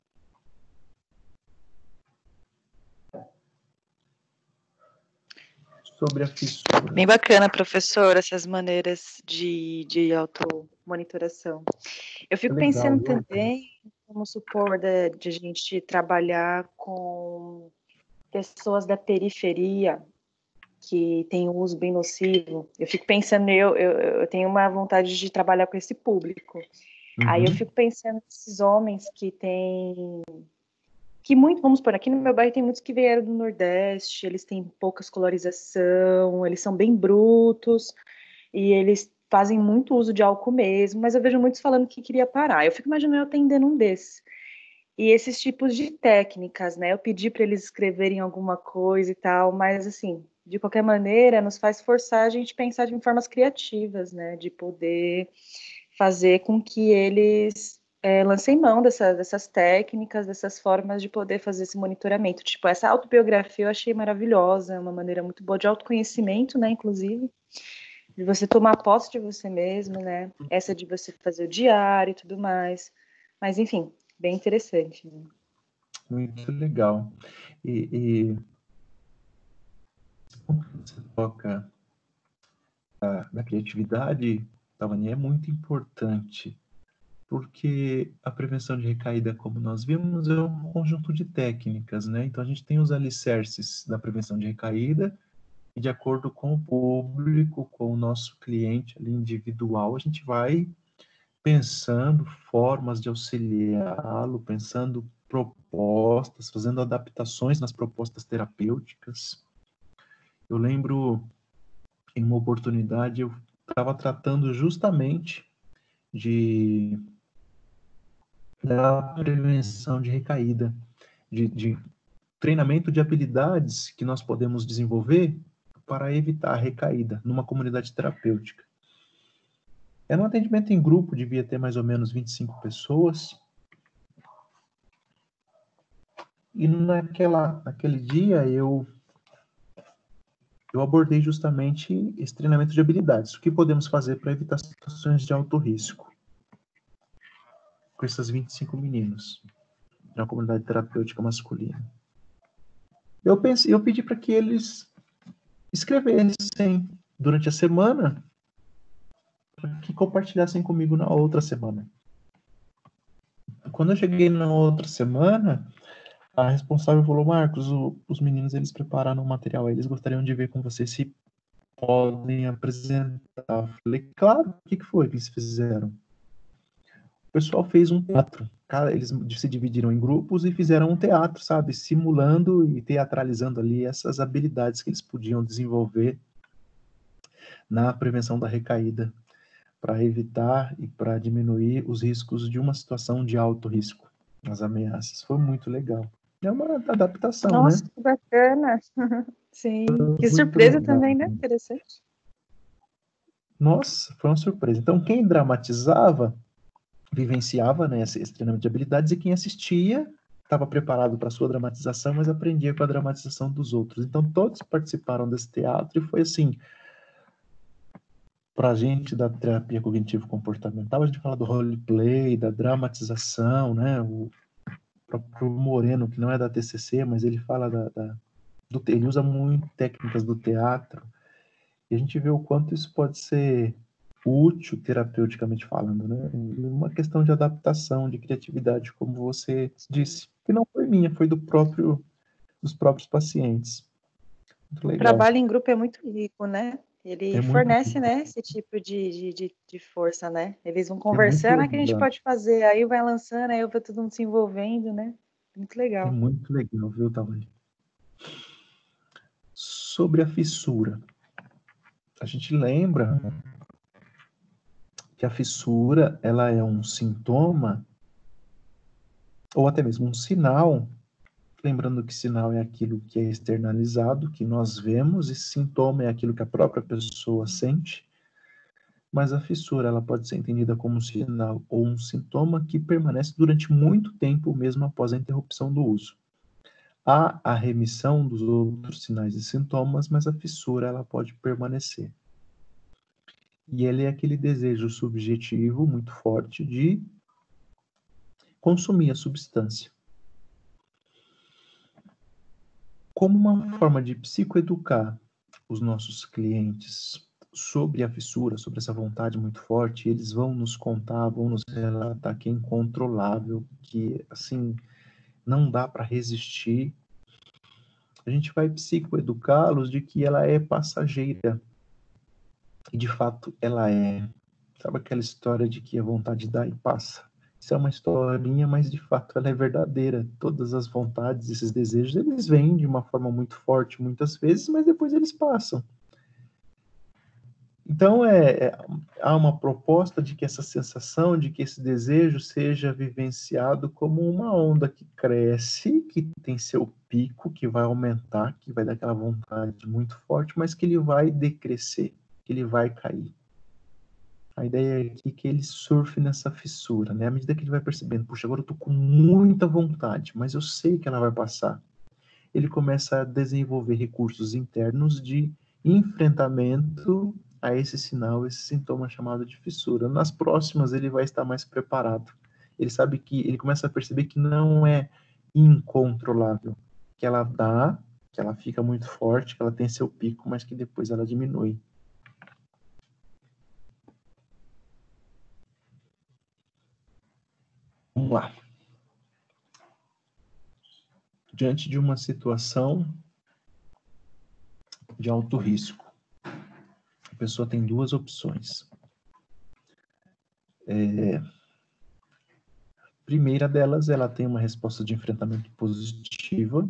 Sobre a fissura. Bem bacana, professor, essas maneiras de automonitoração. Eu fico pensando também, vamos supor, de a gente trabalhar com pessoas da periferia que têm um uso bem nocivo. Eu fico pensando, eu tenho uma vontade de trabalhar com esse público. Uhum. Aí eu fico pensando nesses homens que têm... que muito, vamos supor, aqui no meu bairro tem muitos que vieram do Nordeste, eles têm pouca escolarização, eles são bem brutos, e eles fazem muito uso de álcool mesmo, mas eu vejo muitos falando que queria parar. Eu fico imaginando eu atendendo um desses. E esses tipos de técnicas, né? Eu pedi para eles escreverem alguma coisa e tal, mas assim, de qualquer maneira, nos faz forçar a gente pensar de formas criativas, né? De poder fazer com que eles lancem mão dessas técnicas, dessas formas de poder fazer esse monitoramento. Tipo, essa autobiografia eu achei maravilhosa, é uma maneira muito boa de autoconhecimento, né? Inclusive, de você tomar posse de você mesmo, né? Essa de você fazer o diário e tudo mais. Mas, enfim, bem interessante. Né? Muito legal. E você toca na criatividade, Tavani, é muito importante, porque a prevenção de recaída, como nós vimos, é um conjunto de técnicas, né? Então, a gente tem os alicerces da prevenção de recaída, e de acordo com o público, com o nosso cliente ali individual, a gente vai pensando formas de auxiliá-lo, pensando propostas, fazendo adaptações nas propostas terapêuticas. Eu lembro, em uma oportunidade, eu estava tratando justamente da prevenção de recaída, de treinamento de habilidades que nós podemos desenvolver para evitar a recaída numa comunidade terapêutica. Era um atendimento em grupo, devia ter mais ou menos 25 pessoas. E naquele dia eu abordei justamente esse treinamento de habilidades. O que podemos fazer para evitar situações de alto risco com esses 25 meninos na comunidade terapêutica masculina? Eu pedi para que eles escrevessem durante a semana, para que compartilhassem comigo na outra semana. Quando eu cheguei na outra semana, a responsável falou: Marcos, os meninos, eles prepararam um material, eles gostariam de ver com você se podem apresentar. Eu falei: claro, o que foi que eles fizeram? O pessoal fez um teatro. Eles se dividiram em grupos e fizeram um teatro, sabe? Simulando e teatralizando ali essas habilidades que eles podiam desenvolver na prevenção da recaída, para evitar e para diminuir os riscos de uma situação de alto risco, as ameaças. Foi muito legal. É uma adaptação, Nossa, né? que bacana. Sim, que Muito surpresa legal. também, né? Interessante. Nossa, foi uma surpresa. Então, quem dramatizava, vivenciava, né, esse treinamento de habilidades, e quem assistia estava preparado para a sua dramatização, mas aprendia com a dramatização dos outros. Então, todos participaram desse teatro e foi assim, para a gente da terapia cognitivo-comportamental, a gente fala do roleplay, da dramatização, né? O próprio Moreno, que não é da TCC, mas ele fala ele usa muito técnicas do teatro, e a gente vê o quanto isso pode ser útil terapeuticamente falando, né? E uma questão de adaptação, de criatividade, como você disse, que não foi minha, foi dos próprios pacientes. Muito O legal. trabalho em grupo é muito rico, né? Ele É muito fornece, rico. né, esse tipo de força, né? Eles vão É conversando, muito o que a gente legal. pode fazer, aí vai lançando, aí vai todo mundo se envolvendo, né? Muito É legal. muito legal, viu, Tawani? Sobre a fissura. A gente lembra que a fissura, ela é um sintoma ou até mesmo um sinal, lembrando que sinal é aquilo que é externalizado, que nós vemos, e sintoma é aquilo que a própria pessoa sente, mas a fissura, ela pode ser entendida como um sinal ou um sintoma que permanece durante muito tempo, mesmo após a interrupção do uso. Há a remissão dos outros sinais e sintomas, mas a fissura, ela pode permanecer. E ele é aquele desejo subjetivo muito forte de consumir a substância. Como uma forma de psicoeducar os nossos clientes sobre a fissura, sobre essa vontade muito forte, eles vão nos contar, vão nos relatar que é incontrolável, que, assim, não dá para resistir. A gente vai psicoeducá-los de que ela é passageira. E, de fato, ela é. Sabe aquela história de que a vontade dá e passa? Isso é uma historinha, mas de fato ela é verdadeira. Todas as vontades, esses desejos, eles vêm de uma forma muito forte muitas vezes, mas depois eles passam. Então, há uma proposta de que essa sensação, de que esse desejo seja vivenciado como uma onda que cresce, que tem seu pico, que vai aumentar, que vai dar aquela vontade muito forte, mas que ele vai decrescer, que ele vai cair. A ideia é que ele surfe nessa fissura, né? À medida que ele vai percebendo, puxa, agora eu tô com muita vontade, mas eu sei que ela vai passar. Ele começa a desenvolver recursos internos de enfrentamento a esse sinal, esse sintoma chamado de fissura. Nas próximas, ele vai estar mais preparado. Ele sabe que, ele começa a perceber que não é incontrolável, que ela dá, que ela fica muito forte, que ela tem seu pico, mas que depois ela diminui. Vamos lá. Diante de uma situação de alto risco, a pessoa tem duas opções. A primeira delas, ela tem uma resposta de enfrentamento positiva,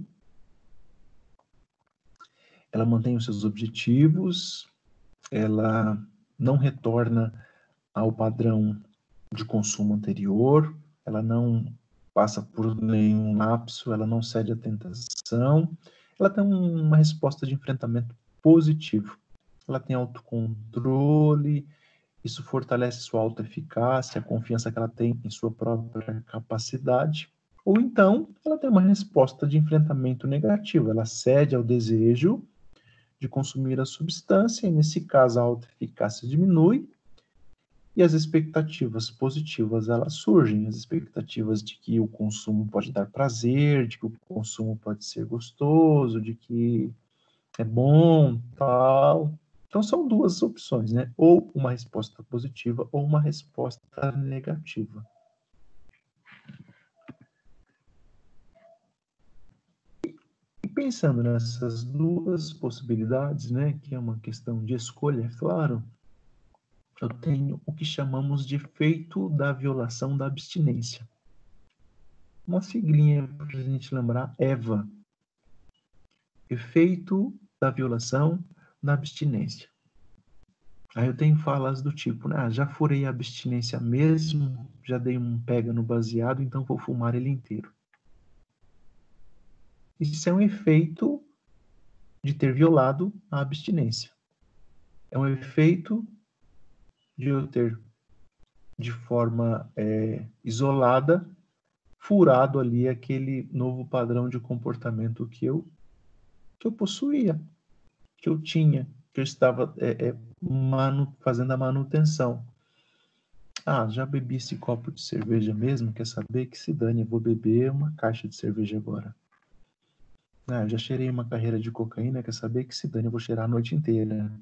ela mantém os seus objetivos, ela não retorna ao padrão de consumo anterior, ela não passa por nenhum lapso, ela não cede à tentação, ela tem uma resposta de enfrentamento positivo. Ela tem autocontrole, isso fortalece sua autoeficácia, a confiança que ela tem em sua própria capacidade. Ou então, ela tem uma resposta de enfrentamento negativo, ela cede ao desejo de consumir a substância, e nesse caso a autoeficácia diminui, e as expectativas positivas, elas surgem, as expectativas de que o consumo pode dar prazer, de que o consumo pode ser gostoso, de que é bom, tal. Então são duas opções, né? Ou uma resposta positiva ou uma resposta negativa. E pensando nessas duas possibilidades, né, que é uma questão de escolha, é claro, eu tenho o que chamamos de efeito da violação da abstinência. Uma siglinha para a gente lembrar, EVA. Efeito da violação da abstinência. Aí eu tenho falas do tipo, né? Já furei a abstinência mesmo, já dei um pega no baseado, então vou fumar ele inteiro. Isso é um efeito de ter violado a abstinência. É um efeito de eu ter, de forma isolada, furado ali aquele novo padrão de comportamento que eu possuía, que eu tinha, que eu estava fazendo a manutenção. Ah, já bebi esse copo de cerveja mesmo, quer saber? Que se dane, eu vou beber uma caixa de cerveja agora. Ah, já cheirei uma carreira de cocaína, quer saber? Que se dane, eu vou cheirar a noite inteira.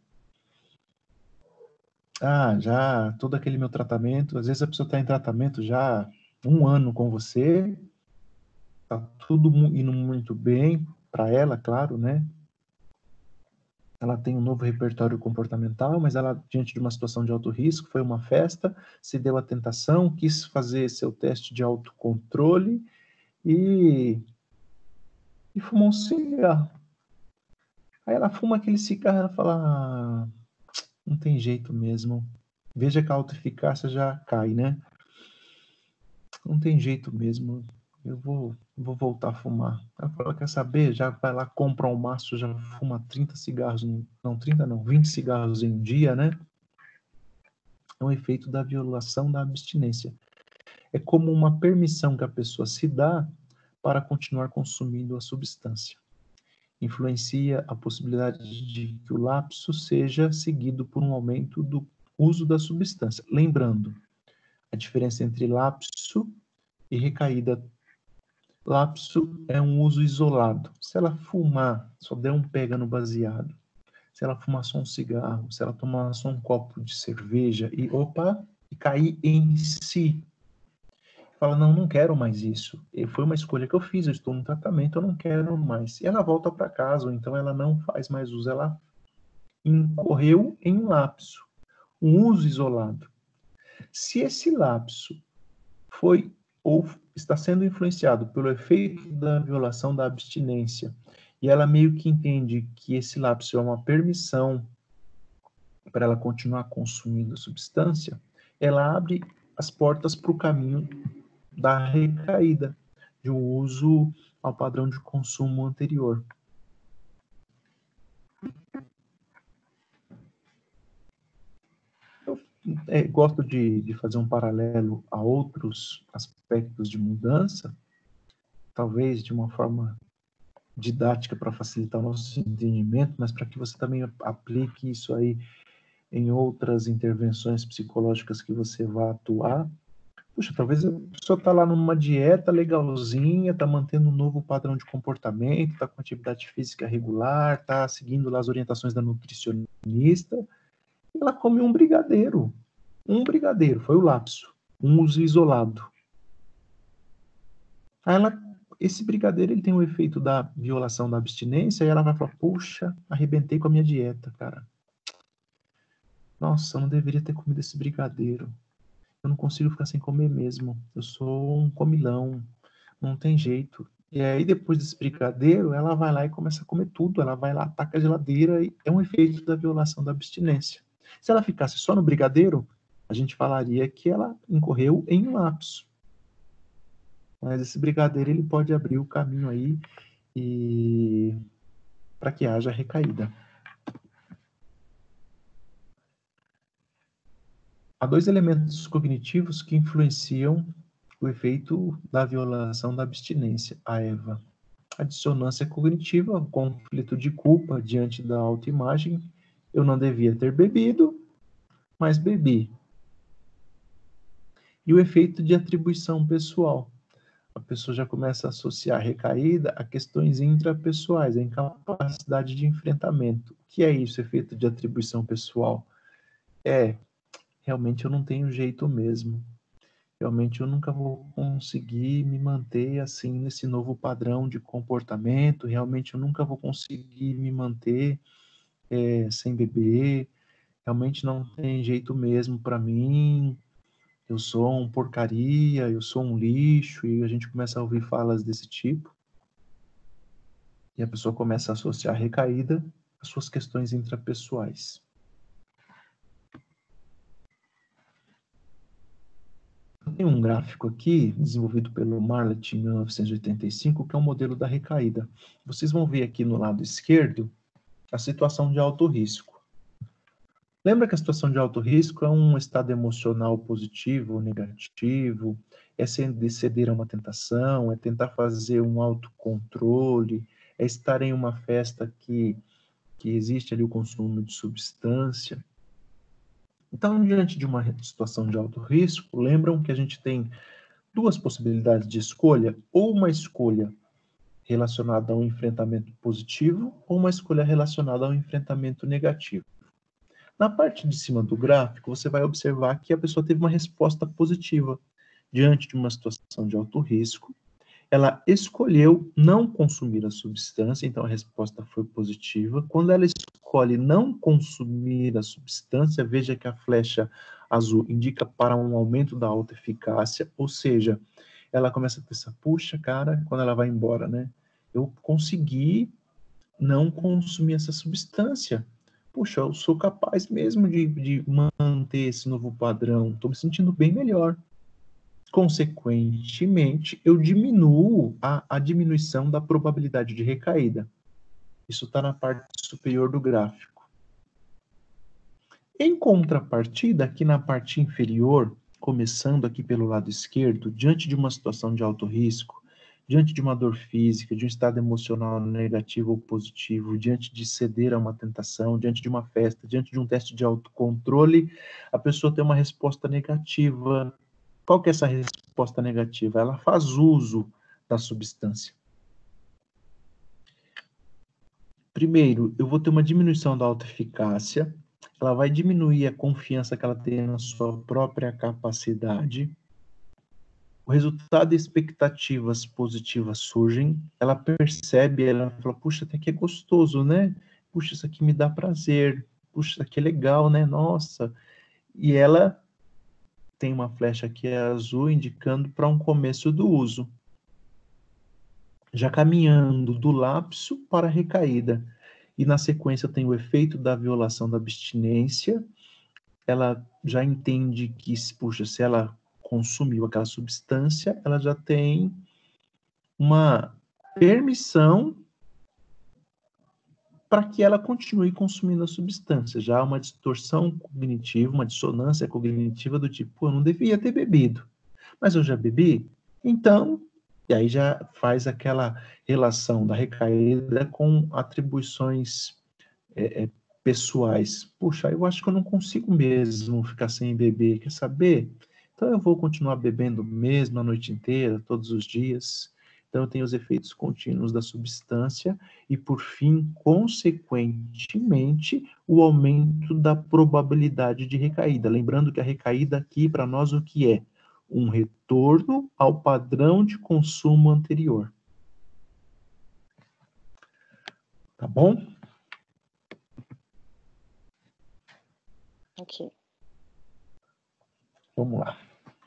Ah, já todo aquele meu tratamento, às vezes a pessoa está em tratamento já 1 ano com você, tá tudo indo muito bem para ela, claro, né? Ela tem um novo repertório comportamental, mas ela, diante de uma situação de alto risco, foi uma festa, se deu à tentação, quis fazer seu teste de autocontrole e fumou um cigarro. Aí ela fuma aquele cigarro e ela fala, não tem jeito mesmo. Veja que a autoeficácia já cai, né? Não tem jeito mesmo. Eu vou voltar a fumar. Ela fala, quer saber? Já vai lá, compra um maço, já fuma 30 cigarros, não 30 não, 20 cigarros em um dia, né? É um efeito da violação da abstinência. É como uma permissão que a pessoa se dá para continuar consumindo a substância. Influencia a possibilidade de que o lapso seja seguido por um aumento do uso da substância. Lembrando, a diferença entre lapso e recaída. Lapso é um uso isolado. Se ela fumar, só der um pega no baseado, se ela fumar só um cigarro, se ela tomar só um copo de cerveja e cair em si, fala, não quero mais isso. Foi uma escolha que eu fiz, eu estou no tratamento, eu não quero mais. E ela volta para casa, ou então ela não faz mais uso, ela incorreu em um lapso, um uso isolado. Se esse lapso foi ou está sendo influenciado pelo efeito da violação da abstinência, e ela meio que entende que esse lapso é uma permissão para ela continuar consumindo a substância, ela abre as portas para o caminho da recaída, de um uso ao padrão de consumo anterior. Eu gosto de fazer um paralelo a outros aspectos de mudança, talvez de uma forma didática para facilitar o nosso entendimento, mas para que você também aplique isso aí em outras intervenções psicológicas que você vá atuar. Puxa, talvez a pessoa está lá numa dieta legalzinha, está mantendo um novo padrão de comportamento, está com atividade física regular, está seguindo lá as orientações da nutricionista, e ela come um brigadeiro. Um brigadeiro, foi o lapso. Um uso isolado. Aí esse brigadeiro ele tem o efeito da violação da abstinência, e ela vai falar, puxa, arrebentei com a minha dieta, cara. Nossa, eu não deveria ter comido esse brigadeiro. Eu não consigo ficar sem comer mesmo. Eu sou um comilão. Não tem jeito. E aí, depois desse brigadeiro, ela vai lá e começa a comer tudo. Ela vai lá, ataca a geladeira e é um efeito da violação da abstinência. Se ela ficasse só no brigadeiro, a gente falaria que ela incorreu em um lapso. Mas esse brigadeiro ele pode abrir o caminho aí e para que haja recaída. Há dois elementos cognitivos que influenciam o efeito da violação da abstinência, a EVA. A dissonância cognitiva, o conflito de culpa diante da autoimagem. Eu não devia ter bebido, mas bebi. E o efeito de atribuição pessoal. A pessoa já começa a associar a recaída a questões intrapessoais, a incapacidade de enfrentamento. O que é isso, efeito de atribuição pessoal? Realmente eu não tenho jeito mesmo. Realmente eu nunca vou conseguir me manter assim nesse novo padrão de comportamento. Realmente eu nunca vou conseguir me manter sem beber. Realmente não tem jeito mesmo para mim. Eu sou um porcaria, eu sou um lixo, e a gente começa a ouvir falas desse tipo. E a pessoa começa a associar a recaída às suas questões intrapessoais. Tem um gráfico aqui, desenvolvido pelo Marlett em 1985, que é um modelo da recaída. Vocês vão ver aqui no lado esquerdo a situação de alto risco. Lembra que a situação de alto risco é um estado emocional positivo ou negativo, é ceder a uma tentação, é tentar fazer um autocontrole, é estar em uma festa que existe ali o consumo de substância. Então, diante de uma situação de alto risco, lembram que a gente tem duas possibilidades de escolha, ou uma escolha relacionada a um enfrentamento positivo, ou uma escolha relacionada a um enfrentamento negativo. Na parte de cima do gráfico, você vai observar que a pessoa teve uma resposta positiva diante de uma situação de alto risco. Ela escolheu não consumir a substância, então a resposta foi positiva. Quando ela escolhe não consumir a substância, veja que a flecha azul indica para um aumento da autoeficácia, ou seja, ela começa a pensar, puxa, cara, quando ela vai embora, né? Eu consegui não consumir essa substância. Puxa, eu sou capaz mesmo de manter esse novo padrão, estou me sentindo bem melhor. Consequentemente, eu diminuo a diminuição da probabilidade de recaída. Isso está na parte superior do gráfico. Em contrapartida, aqui na parte inferior, começando aqui pelo lado esquerdo, diante de uma situação de alto risco, diante de uma dor física, de um estado emocional negativo ou positivo, diante de ceder a uma tentação, diante de uma festa, diante de um teste de autocontrole, a pessoa tem uma resposta negativa. Qual que é essa resposta negativa? Ela faz uso da substância. Primeiro, eu vou ter uma diminuição da autoeficácia, ela vai diminuir a confiança que ela tem na sua própria capacidade. O resultado e expectativas positivas surgem, ela percebe, ela fala, puxa, até que é gostoso, né? Puxa, isso aqui me dá prazer, puxa, isso aqui é legal, né? Nossa. E ela tem uma flecha aqui azul indicando para um começo do uso. Já caminhando do lapso para a recaída. E na sequência tem o efeito da violação da abstinência. Ela já entende que, puxa, se ela consumiu aquela substância, ela já tem uma permissão para que ela continue consumindo a substância. Já há uma distorção cognitiva, uma dissonância cognitiva do tipo, eu não devia ter bebido, mas eu já bebi, então, e aí já faz aquela relação da recaída com atribuições pessoais. Puxa, eu acho que eu não consigo mesmo ficar sem beber, quer saber? Então eu vou continuar bebendo mesmo a noite inteira, todos os dias. Então eu tenho os efeitos contínuos da substância e, por fim, consequentemente, o aumento da probabilidade de recaída. Lembrando que a recaída aqui, para nós, o que é? Um retorno ao padrão de consumo anterior. Tá bom? Ok. Vamos lá.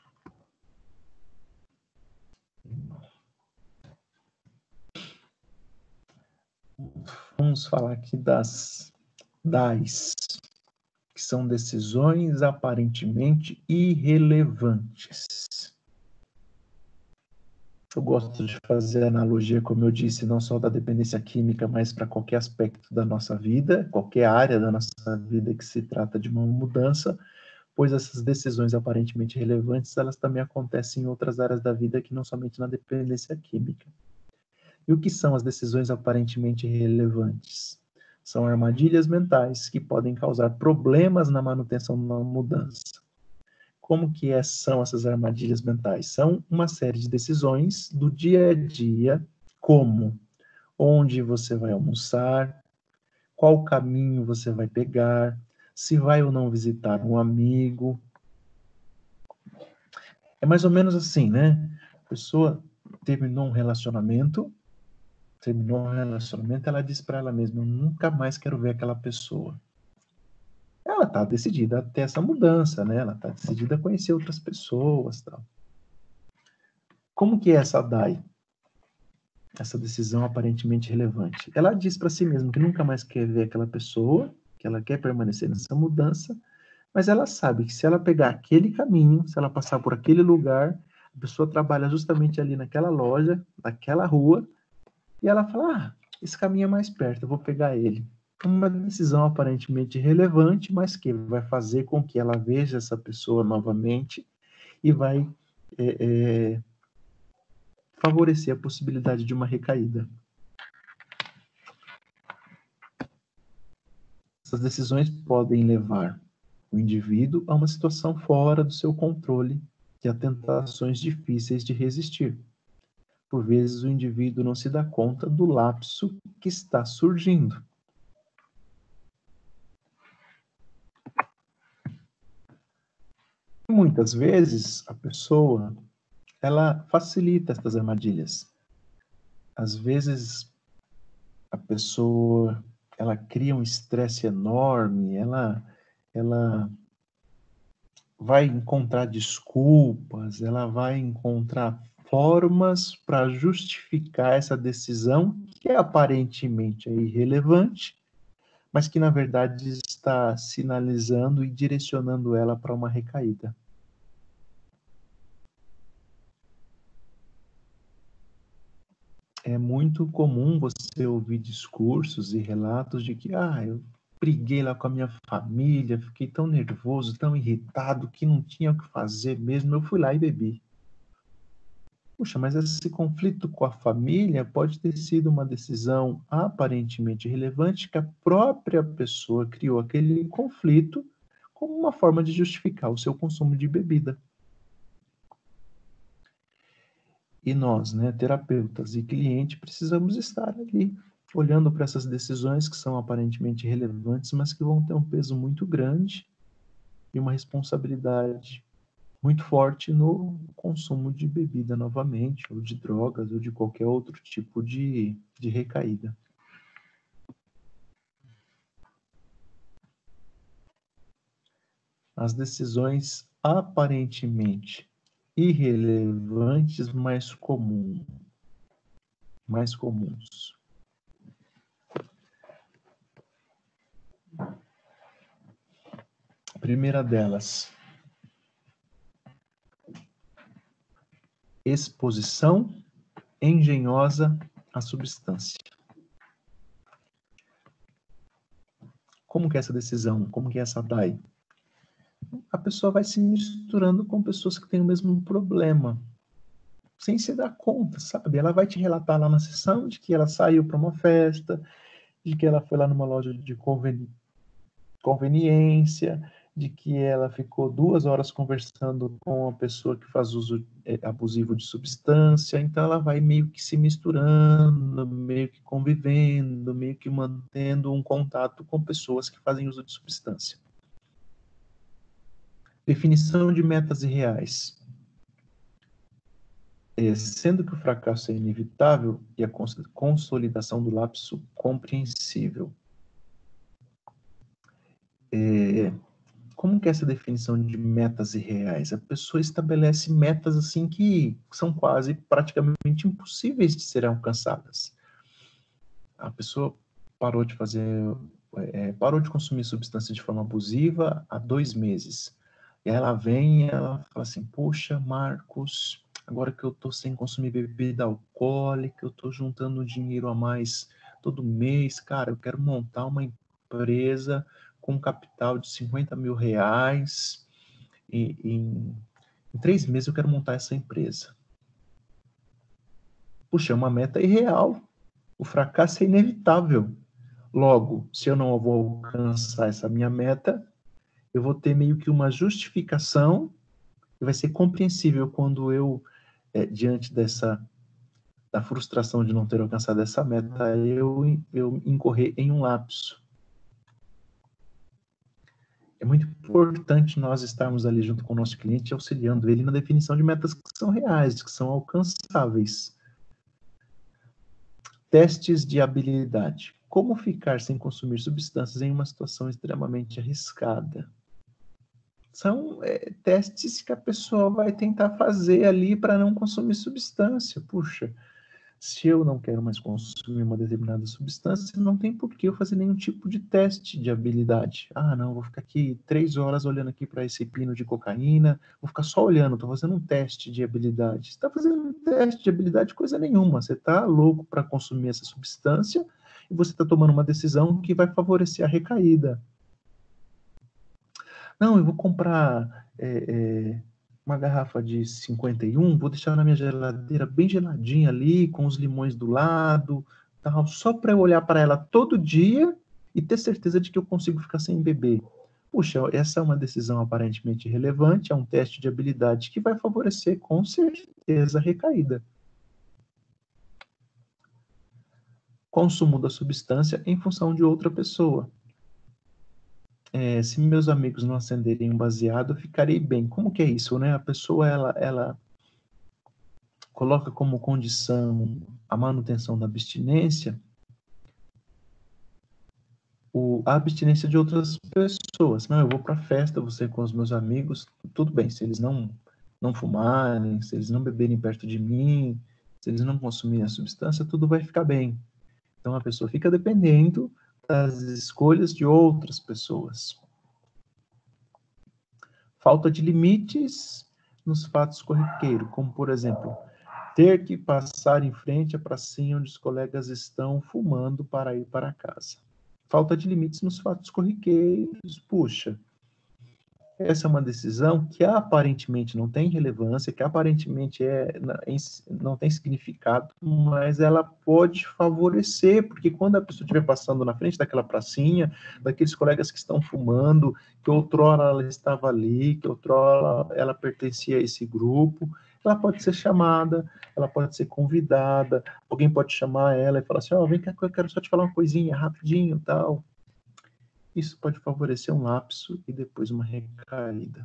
Vamos falar aqui das DAIs, que são decisões aparentemente irrelevantes. Eu gosto de fazer analogia, como eu disse, não só da dependência química, mas para qualquer aspecto da nossa vida, qualquer área da nossa vida que se trata de uma mudança, pois essas decisões aparentemente relevantes, elas também acontecem em outras áreas da vida que não somente na dependência química. E o que são as decisões aparentemente relevantes? São armadilhas mentais que podem causar problemas na manutenção de uma mudança. Como que são essas armadilhas mentais? São uma série de decisões do dia a dia, como onde você vai almoçar, qual caminho você vai pegar, se vai ou não visitar um amigo. É mais ou menos assim, né? A pessoa terminou um relacionamento, ela diz para ela mesma, eu nunca mais quero ver aquela pessoa. Ela está decidida a ter essa mudança, né? Ela está decidida a conhecer outras pessoas, tal. Como que é essa DAI? Essa decisão aparentemente relevante. Ela diz para si mesma que nunca mais quer ver aquela pessoa, que ela quer permanecer nessa mudança, mas ela sabe que se ela pegar aquele caminho, se ela passar por aquele lugar, a pessoa trabalha justamente ali naquela loja, naquela rua, e ela fala, esse caminho é mais perto, eu vou pegar ele. Uma decisão aparentemente relevante, mas que vai fazer com que ela veja essa pessoa novamente e vai favorecer a possibilidade de uma recaída. Essas decisões podem levar o indivíduo a uma situação fora do seu controle e a tentações difíceis de resistir. Por vezes o indivíduo não se dá conta do lapso que está surgindo. Muitas vezes a pessoa, ela facilita essas armadilhas. Às vezes a pessoa, ela cria um estresse enorme, ela vai encontrar desculpas, ela vai encontrar formas para justificar essa decisão que aparentemente é irrelevante, mas que na verdade está sinalizando e direcionando ela para uma recaída. É muito comum você ouvir discursos e relatos de que, eu briguei lá com a minha família, fiquei tão nervoso, tão irritado, que não tinha o que fazer mesmo, eu fui lá e bebi. Puxa, mas esse conflito com a família pode ter sido uma decisão aparentemente relevante que a própria pessoa criou aquele conflito como uma forma de justificar o seu consumo de bebida. E nós, né, terapeutas e cliente, precisamos estar ali, olhando para essas decisões que são aparentemente relevantes, mas que vão ter um peso muito grande e uma responsabilidade muito forte no consumo de bebida novamente, ou de drogas, ou de qualquer outro tipo de recaída. As decisões aparentemente irrelevantes mais comuns. A primeira delas, exposição engenhosa à substância. Como que é essa decisão? Como que é essa DAI? A pessoa vai se misturando com pessoas que têm o mesmo problema, sem se dar conta, sabe? Ela vai te relatar lá na sessão de que ela saiu para uma festa, de que ela foi lá numa loja de conveniência, de que ela ficou 2 horas conversando com uma pessoa que faz uso abusivo de substância, então ela vai meio que se misturando, meio que convivendo, meio que mantendo um contato com pessoas que fazem uso de substância. Definição de metas irreais. Sendo que o fracasso é inevitável e a consolidação do lapso compreensível. Como que é essa definição de metas irreais? A pessoa estabelece metas assim que são quase praticamente impossíveis de serem alcançadas. A pessoa parou de consumir substância de forma abusiva há 2 meses. E ela vem e ela fala assim, poxa, Marcos, Agora que eu estou sem consumir bebida alcoólica, eu estou juntando um dinheiro a mais todo mês, cara, eu quero montar uma empresa com um capital de 50 mil reais e em 3 meses eu quero montar essa empresa. Puxa, é uma meta irreal. O fracasso é inevitável. Logo, se eu não vou alcançar essa minha meta, eu vou ter meio que uma justificação e vai ser compreensível quando eu, diante da frustração de não ter alcançado essa meta, eu incorrer em um lapso. É muito importante nós estarmos ali junto com o nosso cliente, auxiliando ele na definição de metas que são reais, que são alcançáveis. Testes de habilidade. Como ficar sem consumir substâncias em uma situação extremamente arriscada? São testes que a pessoa vai tentar fazer ali para não consumir substância. Puxa, se eu não quero mais consumir uma determinada substância, não tem por que eu fazer nenhum tipo de teste de habilidade. Ah, não, vou ficar aqui 3 horas olhando aqui para esse pino de cocaína, vou ficar só olhando, estou fazendo um teste de habilidade. Você está fazendo um teste de habilidade coisa nenhuma, você está louco para consumir essa substância e você está tomando uma decisão que vai favorecer a recaída. Não, eu vou comprar uma garrafa de 51, vou deixar na minha geladeira bem geladinha ali, com os limões do lado, tal, só para eu olhar para ela todo dia e ter certeza de que eu consigo ficar sem beber. Puxa, essa é uma decisão aparentemente relevante, é um teste de habilidade que vai favorecer com certeza a recaída. Consumo da substância em função de outra pessoa. Se meus amigos não acenderem um baseado, eu ficarei bem. Como que é isso, né? A pessoa, ela coloca como condição a manutenção da abstinência, a abstinência de outras pessoas. Não, eu vou para a festa, vou sair com os meus amigos, tudo bem, se eles não fumarem, se eles não beberem perto de mim, se eles não consumirem a substância, tudo vai ficar bem. Então a pessoa fica dependendo das escolhas de outras pessoas. Falta de limites nos fatos corriqueiros, como, por exemplo, ter que passar em frente à pracinha onde os colegas estão fumando para ir para casa. Falta de limites nos fatos corriqueiros. Puxa, essa é uma decisão que aparentemente não tem relevância, que aparentemente não tem significado, mas ela pode favorecer, porque quando a pessoa estiver passando na frente daquela pracinha, daqueles colegas que estão fumando, que outrora ela estava ali, que outrora ela pertencia a esse grupo, ela pode ser chamada, ela pode ser convidada, alguém pode chamar ela e falar assim, vem cá que eu quero só te falar uma coisinha rapidinho, tal. Isso pode favorecer um lapso e depois uma recaída.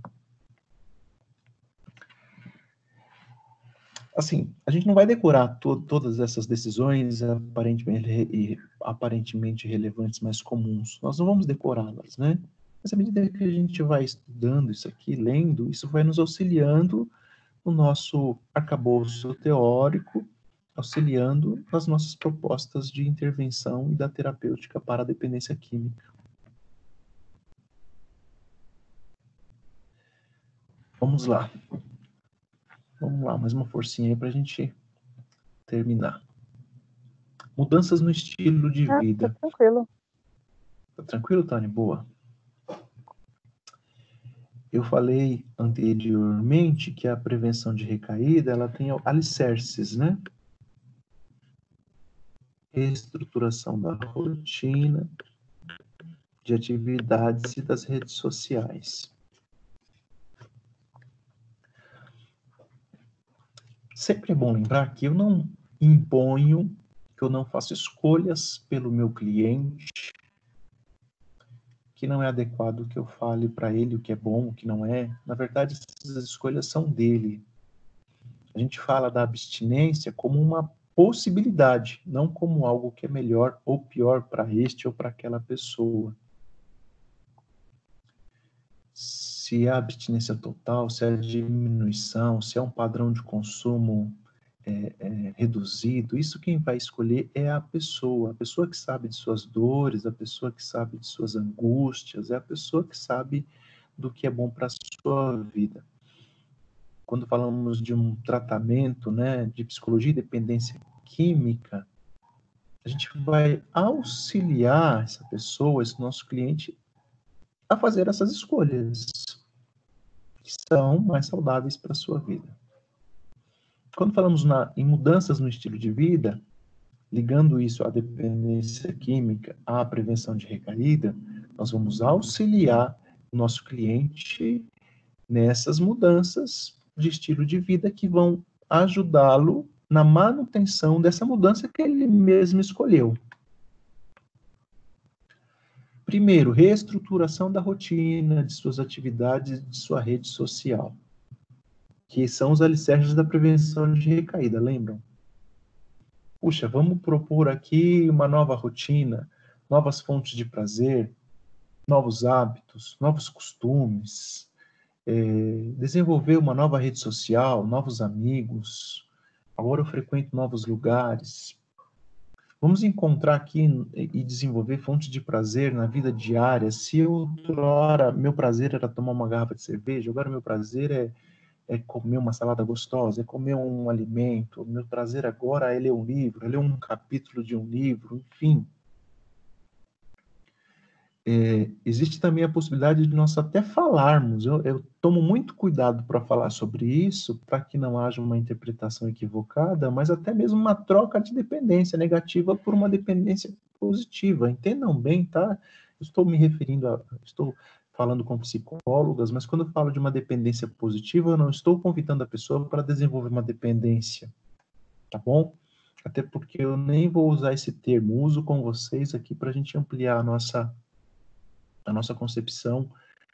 Assim, a gente não vai decorar todas essas decisões aparentemente relevantes, mais comuns. Nós não vamos decorá-las, né? Mas à medida que a gente vai estudando isso aqui, lendo, isso vai nos auxiliando no nosso arcabouço teórico, auxiliando nas nossas propostas de intervenção e da terapêutica para a dependência química. Vamos lá, mais uma forcinha aí para a gente terminar. Mudanças no estilo de vida. Tá tranquilo. Tá tranquilo, Tânia? Boa. Eu falei anteriormente que a prevenção de recaída, ela tem alicerces, né? Reestruturação da rotina, de atividades e das redes sociais. Sempre é bom lembrar que eu não imponho, que eu não faço escolhas pelo meu cliente, que não é adequado que eu fale para ele o que é bom, o que não é. Na verdade, essas escolhas são dele. A gente fala da abstinência como uma possibilidade, não como algo que é melhor ou pior para este ou para aquela pessoa. Se é a abstinência total, se é a diminuição, se é um padrão de consumo reduzido, isso quem vai escolher é a pessoa que sabe de suas dores, a pessoa que sabe de suas angústias, é a pessoa que sabe do que é bom para a sua vida. quando falamos de um tratamento, né, de psicologia e dependência química, a gente vai auxiliar essa pessoa, esse nosso cliente, a fazer essas escolhas que são mais saudáveis para a sua vida. Quando falamos em mudanças no estilo de vida, ligando isso à dependência química, à prevenção de recaída, nós vamos auxiliar o nosso cliente nessas mudanças de estilo de vida que vão ajudá-lo na manutenção dessa mudança que ele mesmo escolheu. Primeiro, reestruturação da rotina, de suas atividades, de sua rede social, que são os alicerces da prevenção de recaída, lembram? Puxa, vamos propor aqui uma nova rotina, novas fontes de prazer, novos hábitos, novos costumes, desenvolver uma nova rede social, novos amigos. Agora eu frequento novos lugares. Vamos encontrar aqui e desenvolver fontes de prazer na vida diária. Se outrora meu prazer era tomar uma garrafa de cerveja, agora meu prazer é comer uma salada gostosa, é comer um alimento. Meu prazer agora é ler um livro, é ler um capítulo de um livro, enfim. Existe também a possibilidade de nós até falarmos. Eu tomo muito cuidado para falar sobre isso, para que não haja uma interpretação equivocada, mas até mesmo uma troca de dependência negativa por uma dependência positiva. Entendam bem, tá? Estou me referindo estou falando com psicólogas, mas quando eu falo de uma dependência positiva, eu não estou convidando a pessoa para desenvolver uma dependência, tá bom? Até porque eu nem vou usar esse termo, uso com vocês aqui para a gente ampliar a nossa concepção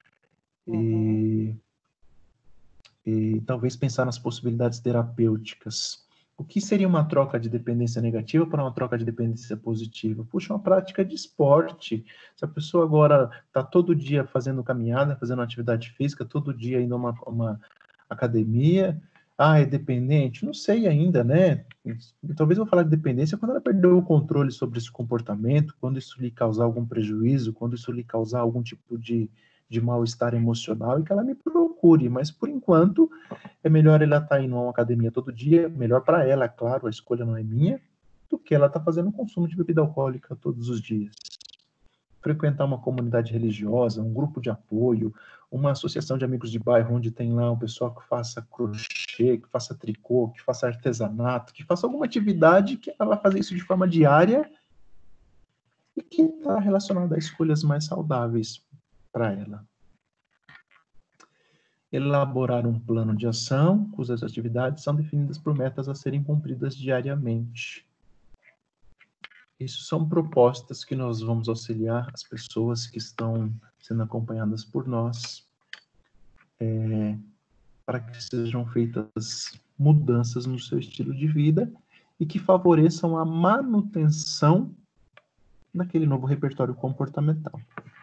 e talvez pensar nas possibilidades terapêuticas. O que seria uma troca de dependência negativa para uma troca de dependência positiva? Puxa, uma prática de esporte. Se a pessoa agora está todo dia fazendo caminhada, fazendo atividade física, todo dia indo a uma academia, é dependente? Não sei ainda, né? Talvez eu vou falar de dependência quando ela perdeu o controle sobre esse comportamento, quando isso lhe causar algum prejuízo, quando isso lhe causar algum tipo de mal-estar emocional e que ela me procure. Mas, por enquanto, é melhor ela estar indo a uma academia todo dia, melhor para ela, é claro, a escolha não é minha, do que ela estar fazendo consumo de bebida alcoólica todos os dias. Frequentar uma comunidade religiosa, um grupo de apoio, uma associação de amigos de bairro onde tem lá um pessoal que faça crochê, que faça tricô, que faça artesanato, que faça alguma atividade que ela vai fazer isso de forma diária e que está relacionada a escolhas mais saudáveis para ela. Elaborar um plano de ação, cujas atividades são definidas por metas a serem cumpridas diariamente. Isso são propostas que nós vamos auxiliar as pessoas que estão sendo acompanhadas por nós, para que sejam feitas mudanças no seu estilo de vida e que favoreçam a manutenção daquele novo repertório comportamental.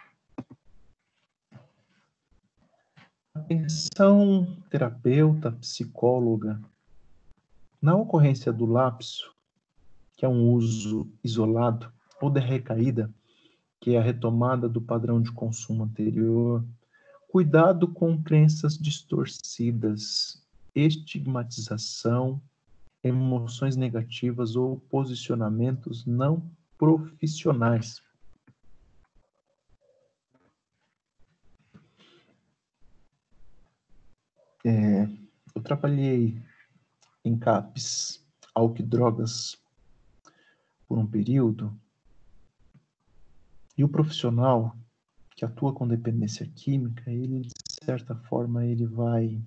Atenção terapeuta, psicóloga, na ocorrência do lapso, que é um uso isolado, ou da recaída, que é a retomada do padrão de consumo anterior, cuidado com crenças distorcidas, estigmatização, emoções negativas ou posicionamentos não profissionais. Eu trabalhei em CAPs, álcool e drogas, por um período, e o profissional que atua com dependência química, ele, de certa forma, ele vai,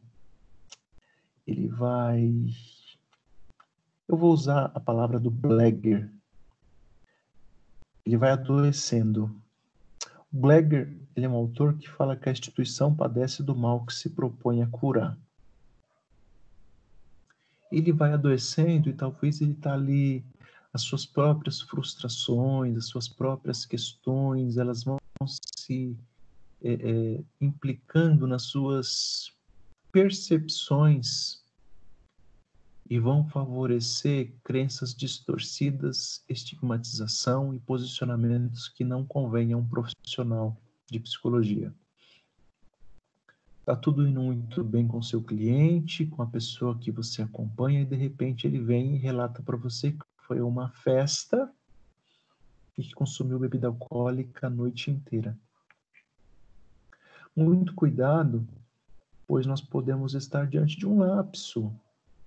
eu vou usar a palavra do blagger, ele vai adoecendo. O Blagger, ele é um autor que fala que a instituição padece do mal que se propõe a curar. Ele vai adoecendo e talvez ele está ali, as suas próprias frustrações, as suas próprias questões, elas vão se implicando nas suas percepções e vão favorecer crenças distorcidas, estigmatização e posicionamentos que não convêm a um profissional de psicologia. Está tudo indo muito bem com o seu cliente, com a pessoa que você acompanha, e de repente ele vem e relata para você que foi uma festa e que consumiu bebida alcoólica a noite inteira. Muito cuidado, pois nós podemos estar diante de um lapso,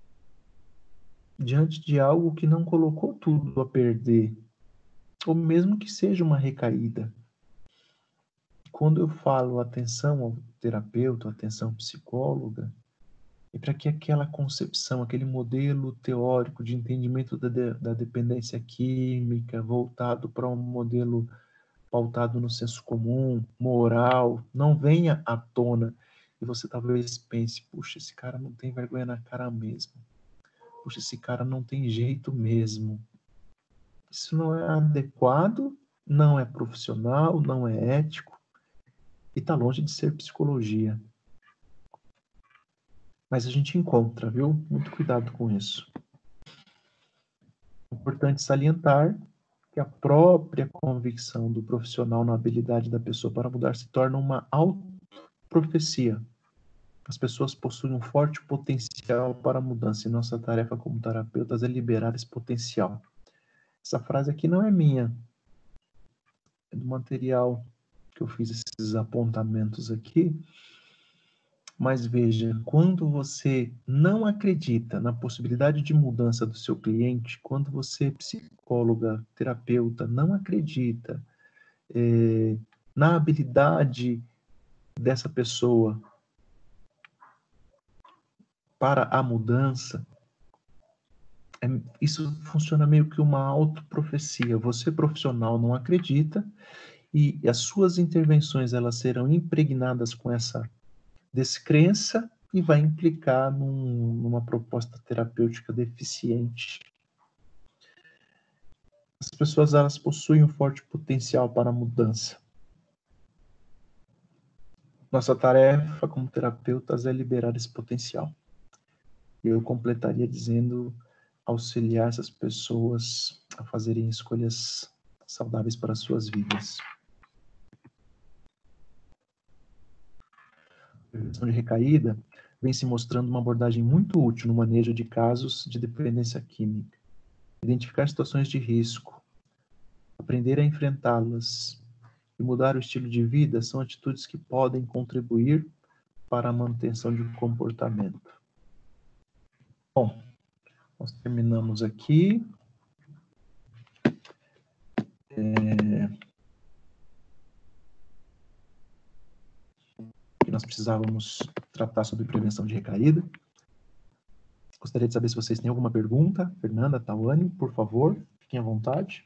diante de algo que não colocou tudo a perder, ou mesmo que seja uma recaída. Quando eu falo atenção ao terapeuta, atenção psicóloga, é para que aquela concepção, aquele modelo teórico de entendimento da dependência química, voltado para um modelo pautado no senso comum, moral, não venha à tona e você talvez pense, puxa, esse cara não tem vergonha na cara mesmo. Puxa, esse cara não tem jeito mesmo. Isso não é adequado, não é profissional, não é ético e está longe de ser psicologia. Mas a gente encontra, viu? Muito cuidado com isso. É importante salientar que a própria convicção do profissional na habilidade da pessoa para mudar se torna uma autoprofecia. As pessoas possuem um forte potencial para a mudança e nossa tarefa como terapeutas é liberar esse potencial. Essa frase aqui não é minha, é do material que eu fiz esses apontamentos aqui. Mas veja, quando você não acredita na possibilidade de mudança do seu cliente, quando você, psicóloga, terapeuta, não acredita na habilidade dessa pessoa para a mudança, isso funciona meio que uma autoprofecia. Você, profissional, não acredita e as suas intervenções elas serão impregnadas com essa descrença e vai implicar numa proposta terapêutica deficiente. As pessoas elas possuem um forte potencial para a mudança. Nossa tarefa como terapeutas é liberar esse potencial. Eu completaria dizendo auxiliar essas pessoas a fazerem escolhas saudáveis para as suas vidas. A prevenção de recaída vem se mostrando uma abordagem muito útil no manejo de casos de dependência química. Identificar situações de risco, aprender a enfrentá-las e mudar o estilo de vida são atitudes que podem contribuir para a manutenção de um comportamento. Bom, nós terminamos aqui. Que nós precisávamos tratar sobre prevenção de recaída. Gostaria de saber se vocês têm alguma pergunta. Fernanda, Tawane, por favor, fiquem à vontade.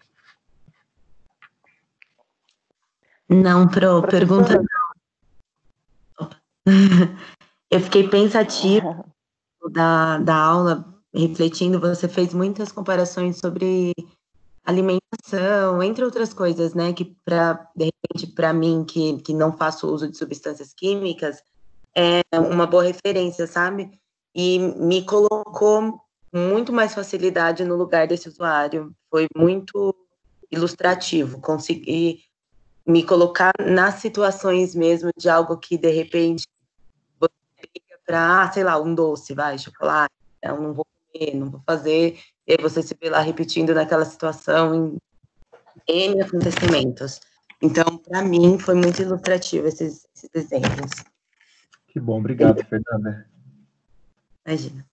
Não, pergunta não. Eu fiquei pensativa da aula, refletindo, você fez muitas comparações sobre alimentação, entre outras coisas, né, que de repente, para mim, que não faço uso de substâncias químicas, é uma boa referência, sabe? E me colocou muito mais facilidade no lugar desse usuário. Foi muito ilustrativo, consegui me colocar nas situações mesmo de algo que, de repente, você liga para, sei lá, um doce, chocolate, eu não vou comer, não vou fazer, e aí você se vê lá repetindo naquela situação em N acontecimentos. Então, para mim, foi muito ilustrativo esses exemplos. Que bom, obrigado, Fernanda. Imagina.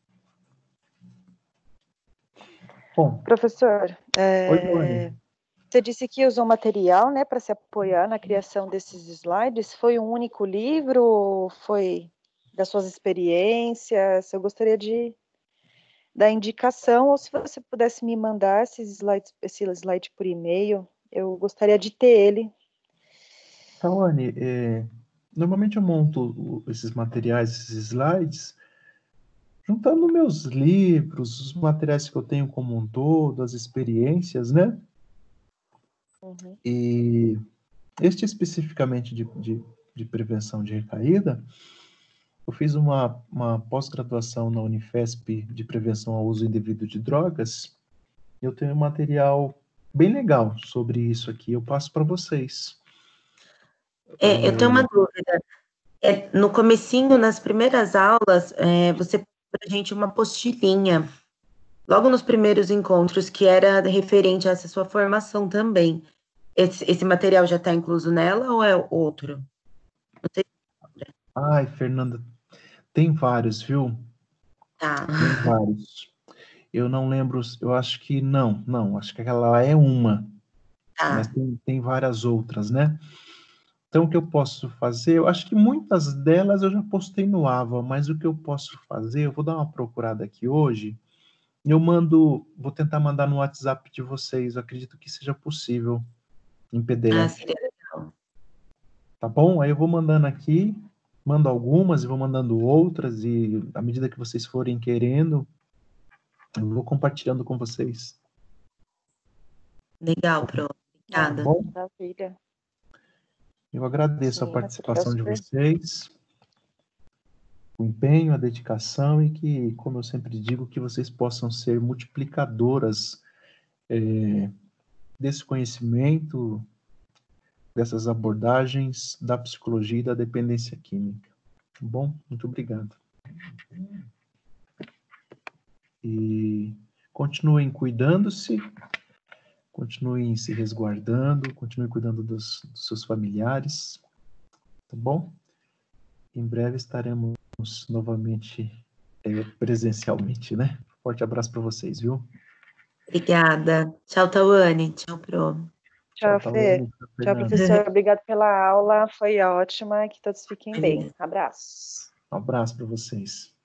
Bom, professor, Oi, você disse que usou material, né, para se apoiar na criação desses slides. Foi um único livro ou foi das suas experiências? Eu gostaria da indicação, ou se você pudesse me mandar esse slide por e-mail, eu gostaria de ter ele. Tawane, normalmente eu monto esses materiais, esses slides, juntando meus livros, os materiais que eu tenho como um todo, as experiências, né? Uhum. E este especificamente de prevenção de recaída, eu fiz uma pós-graduação na Unifesp de prevenção ao uso indevido de drogas. Eu tenho um material bem legal sobre isso aqui, eu passo para vocês. Eu tenho uma dúvida. No comecinho, nas primeiras aulas, você pôs pra gente uma apostilinha, logo nos primeiros encontros, que era referente a essa sua formação também. Esse material já está incluso nela ou é outro? Não sei. Ai, Fernanda, tem vários, viu? Tá. Tem vários. Eu não lembro, eu acho que não, acho que aquela é uma, mas Tá. tem várias outras, né? Então, o que eu posso fazer? Eu acho que muitas delas eu já postei no Ava, mas o que eu posso fazer? Eu vou dar uma procurada aqui hoje. Vou tentar mandar no WhatsApp de vocês. Eu acredito que seja possível em PDF. Seria legal. Tá bom? Aí eu vou mandando aqui, mando algumas e vou mandando outras, e à medida que vocês forem querendo, eu vou compartilhando com vocês. Legal, Pro. Tá Obrigada. bom? Maravilha. Eu agradeço Sim, a participação de super. vocês, o empenho, a dedicação, e que, como eu sempre digo, que vocês possam ser multiplicadoras desse conhecimento, dessas abordagens da psicologia e da dependência química. Tá bom? Muito obrigado. E continuem cuidando-se, continuem se resguardando, continuem cuidando dos seus familiares, tá bom? Em breve estaremos novamente presencialmente, né? Forte abraço para vocês, viu? Obrigada. Tchau, Tawane. Tchau, Pro. Tchau, Tawane, Fê. tchau, Tchau, Fernanda. professor. Obrigado pela aula. Foi ótima. Que todos fiquem bem. Abraço. Um abraço para vocês.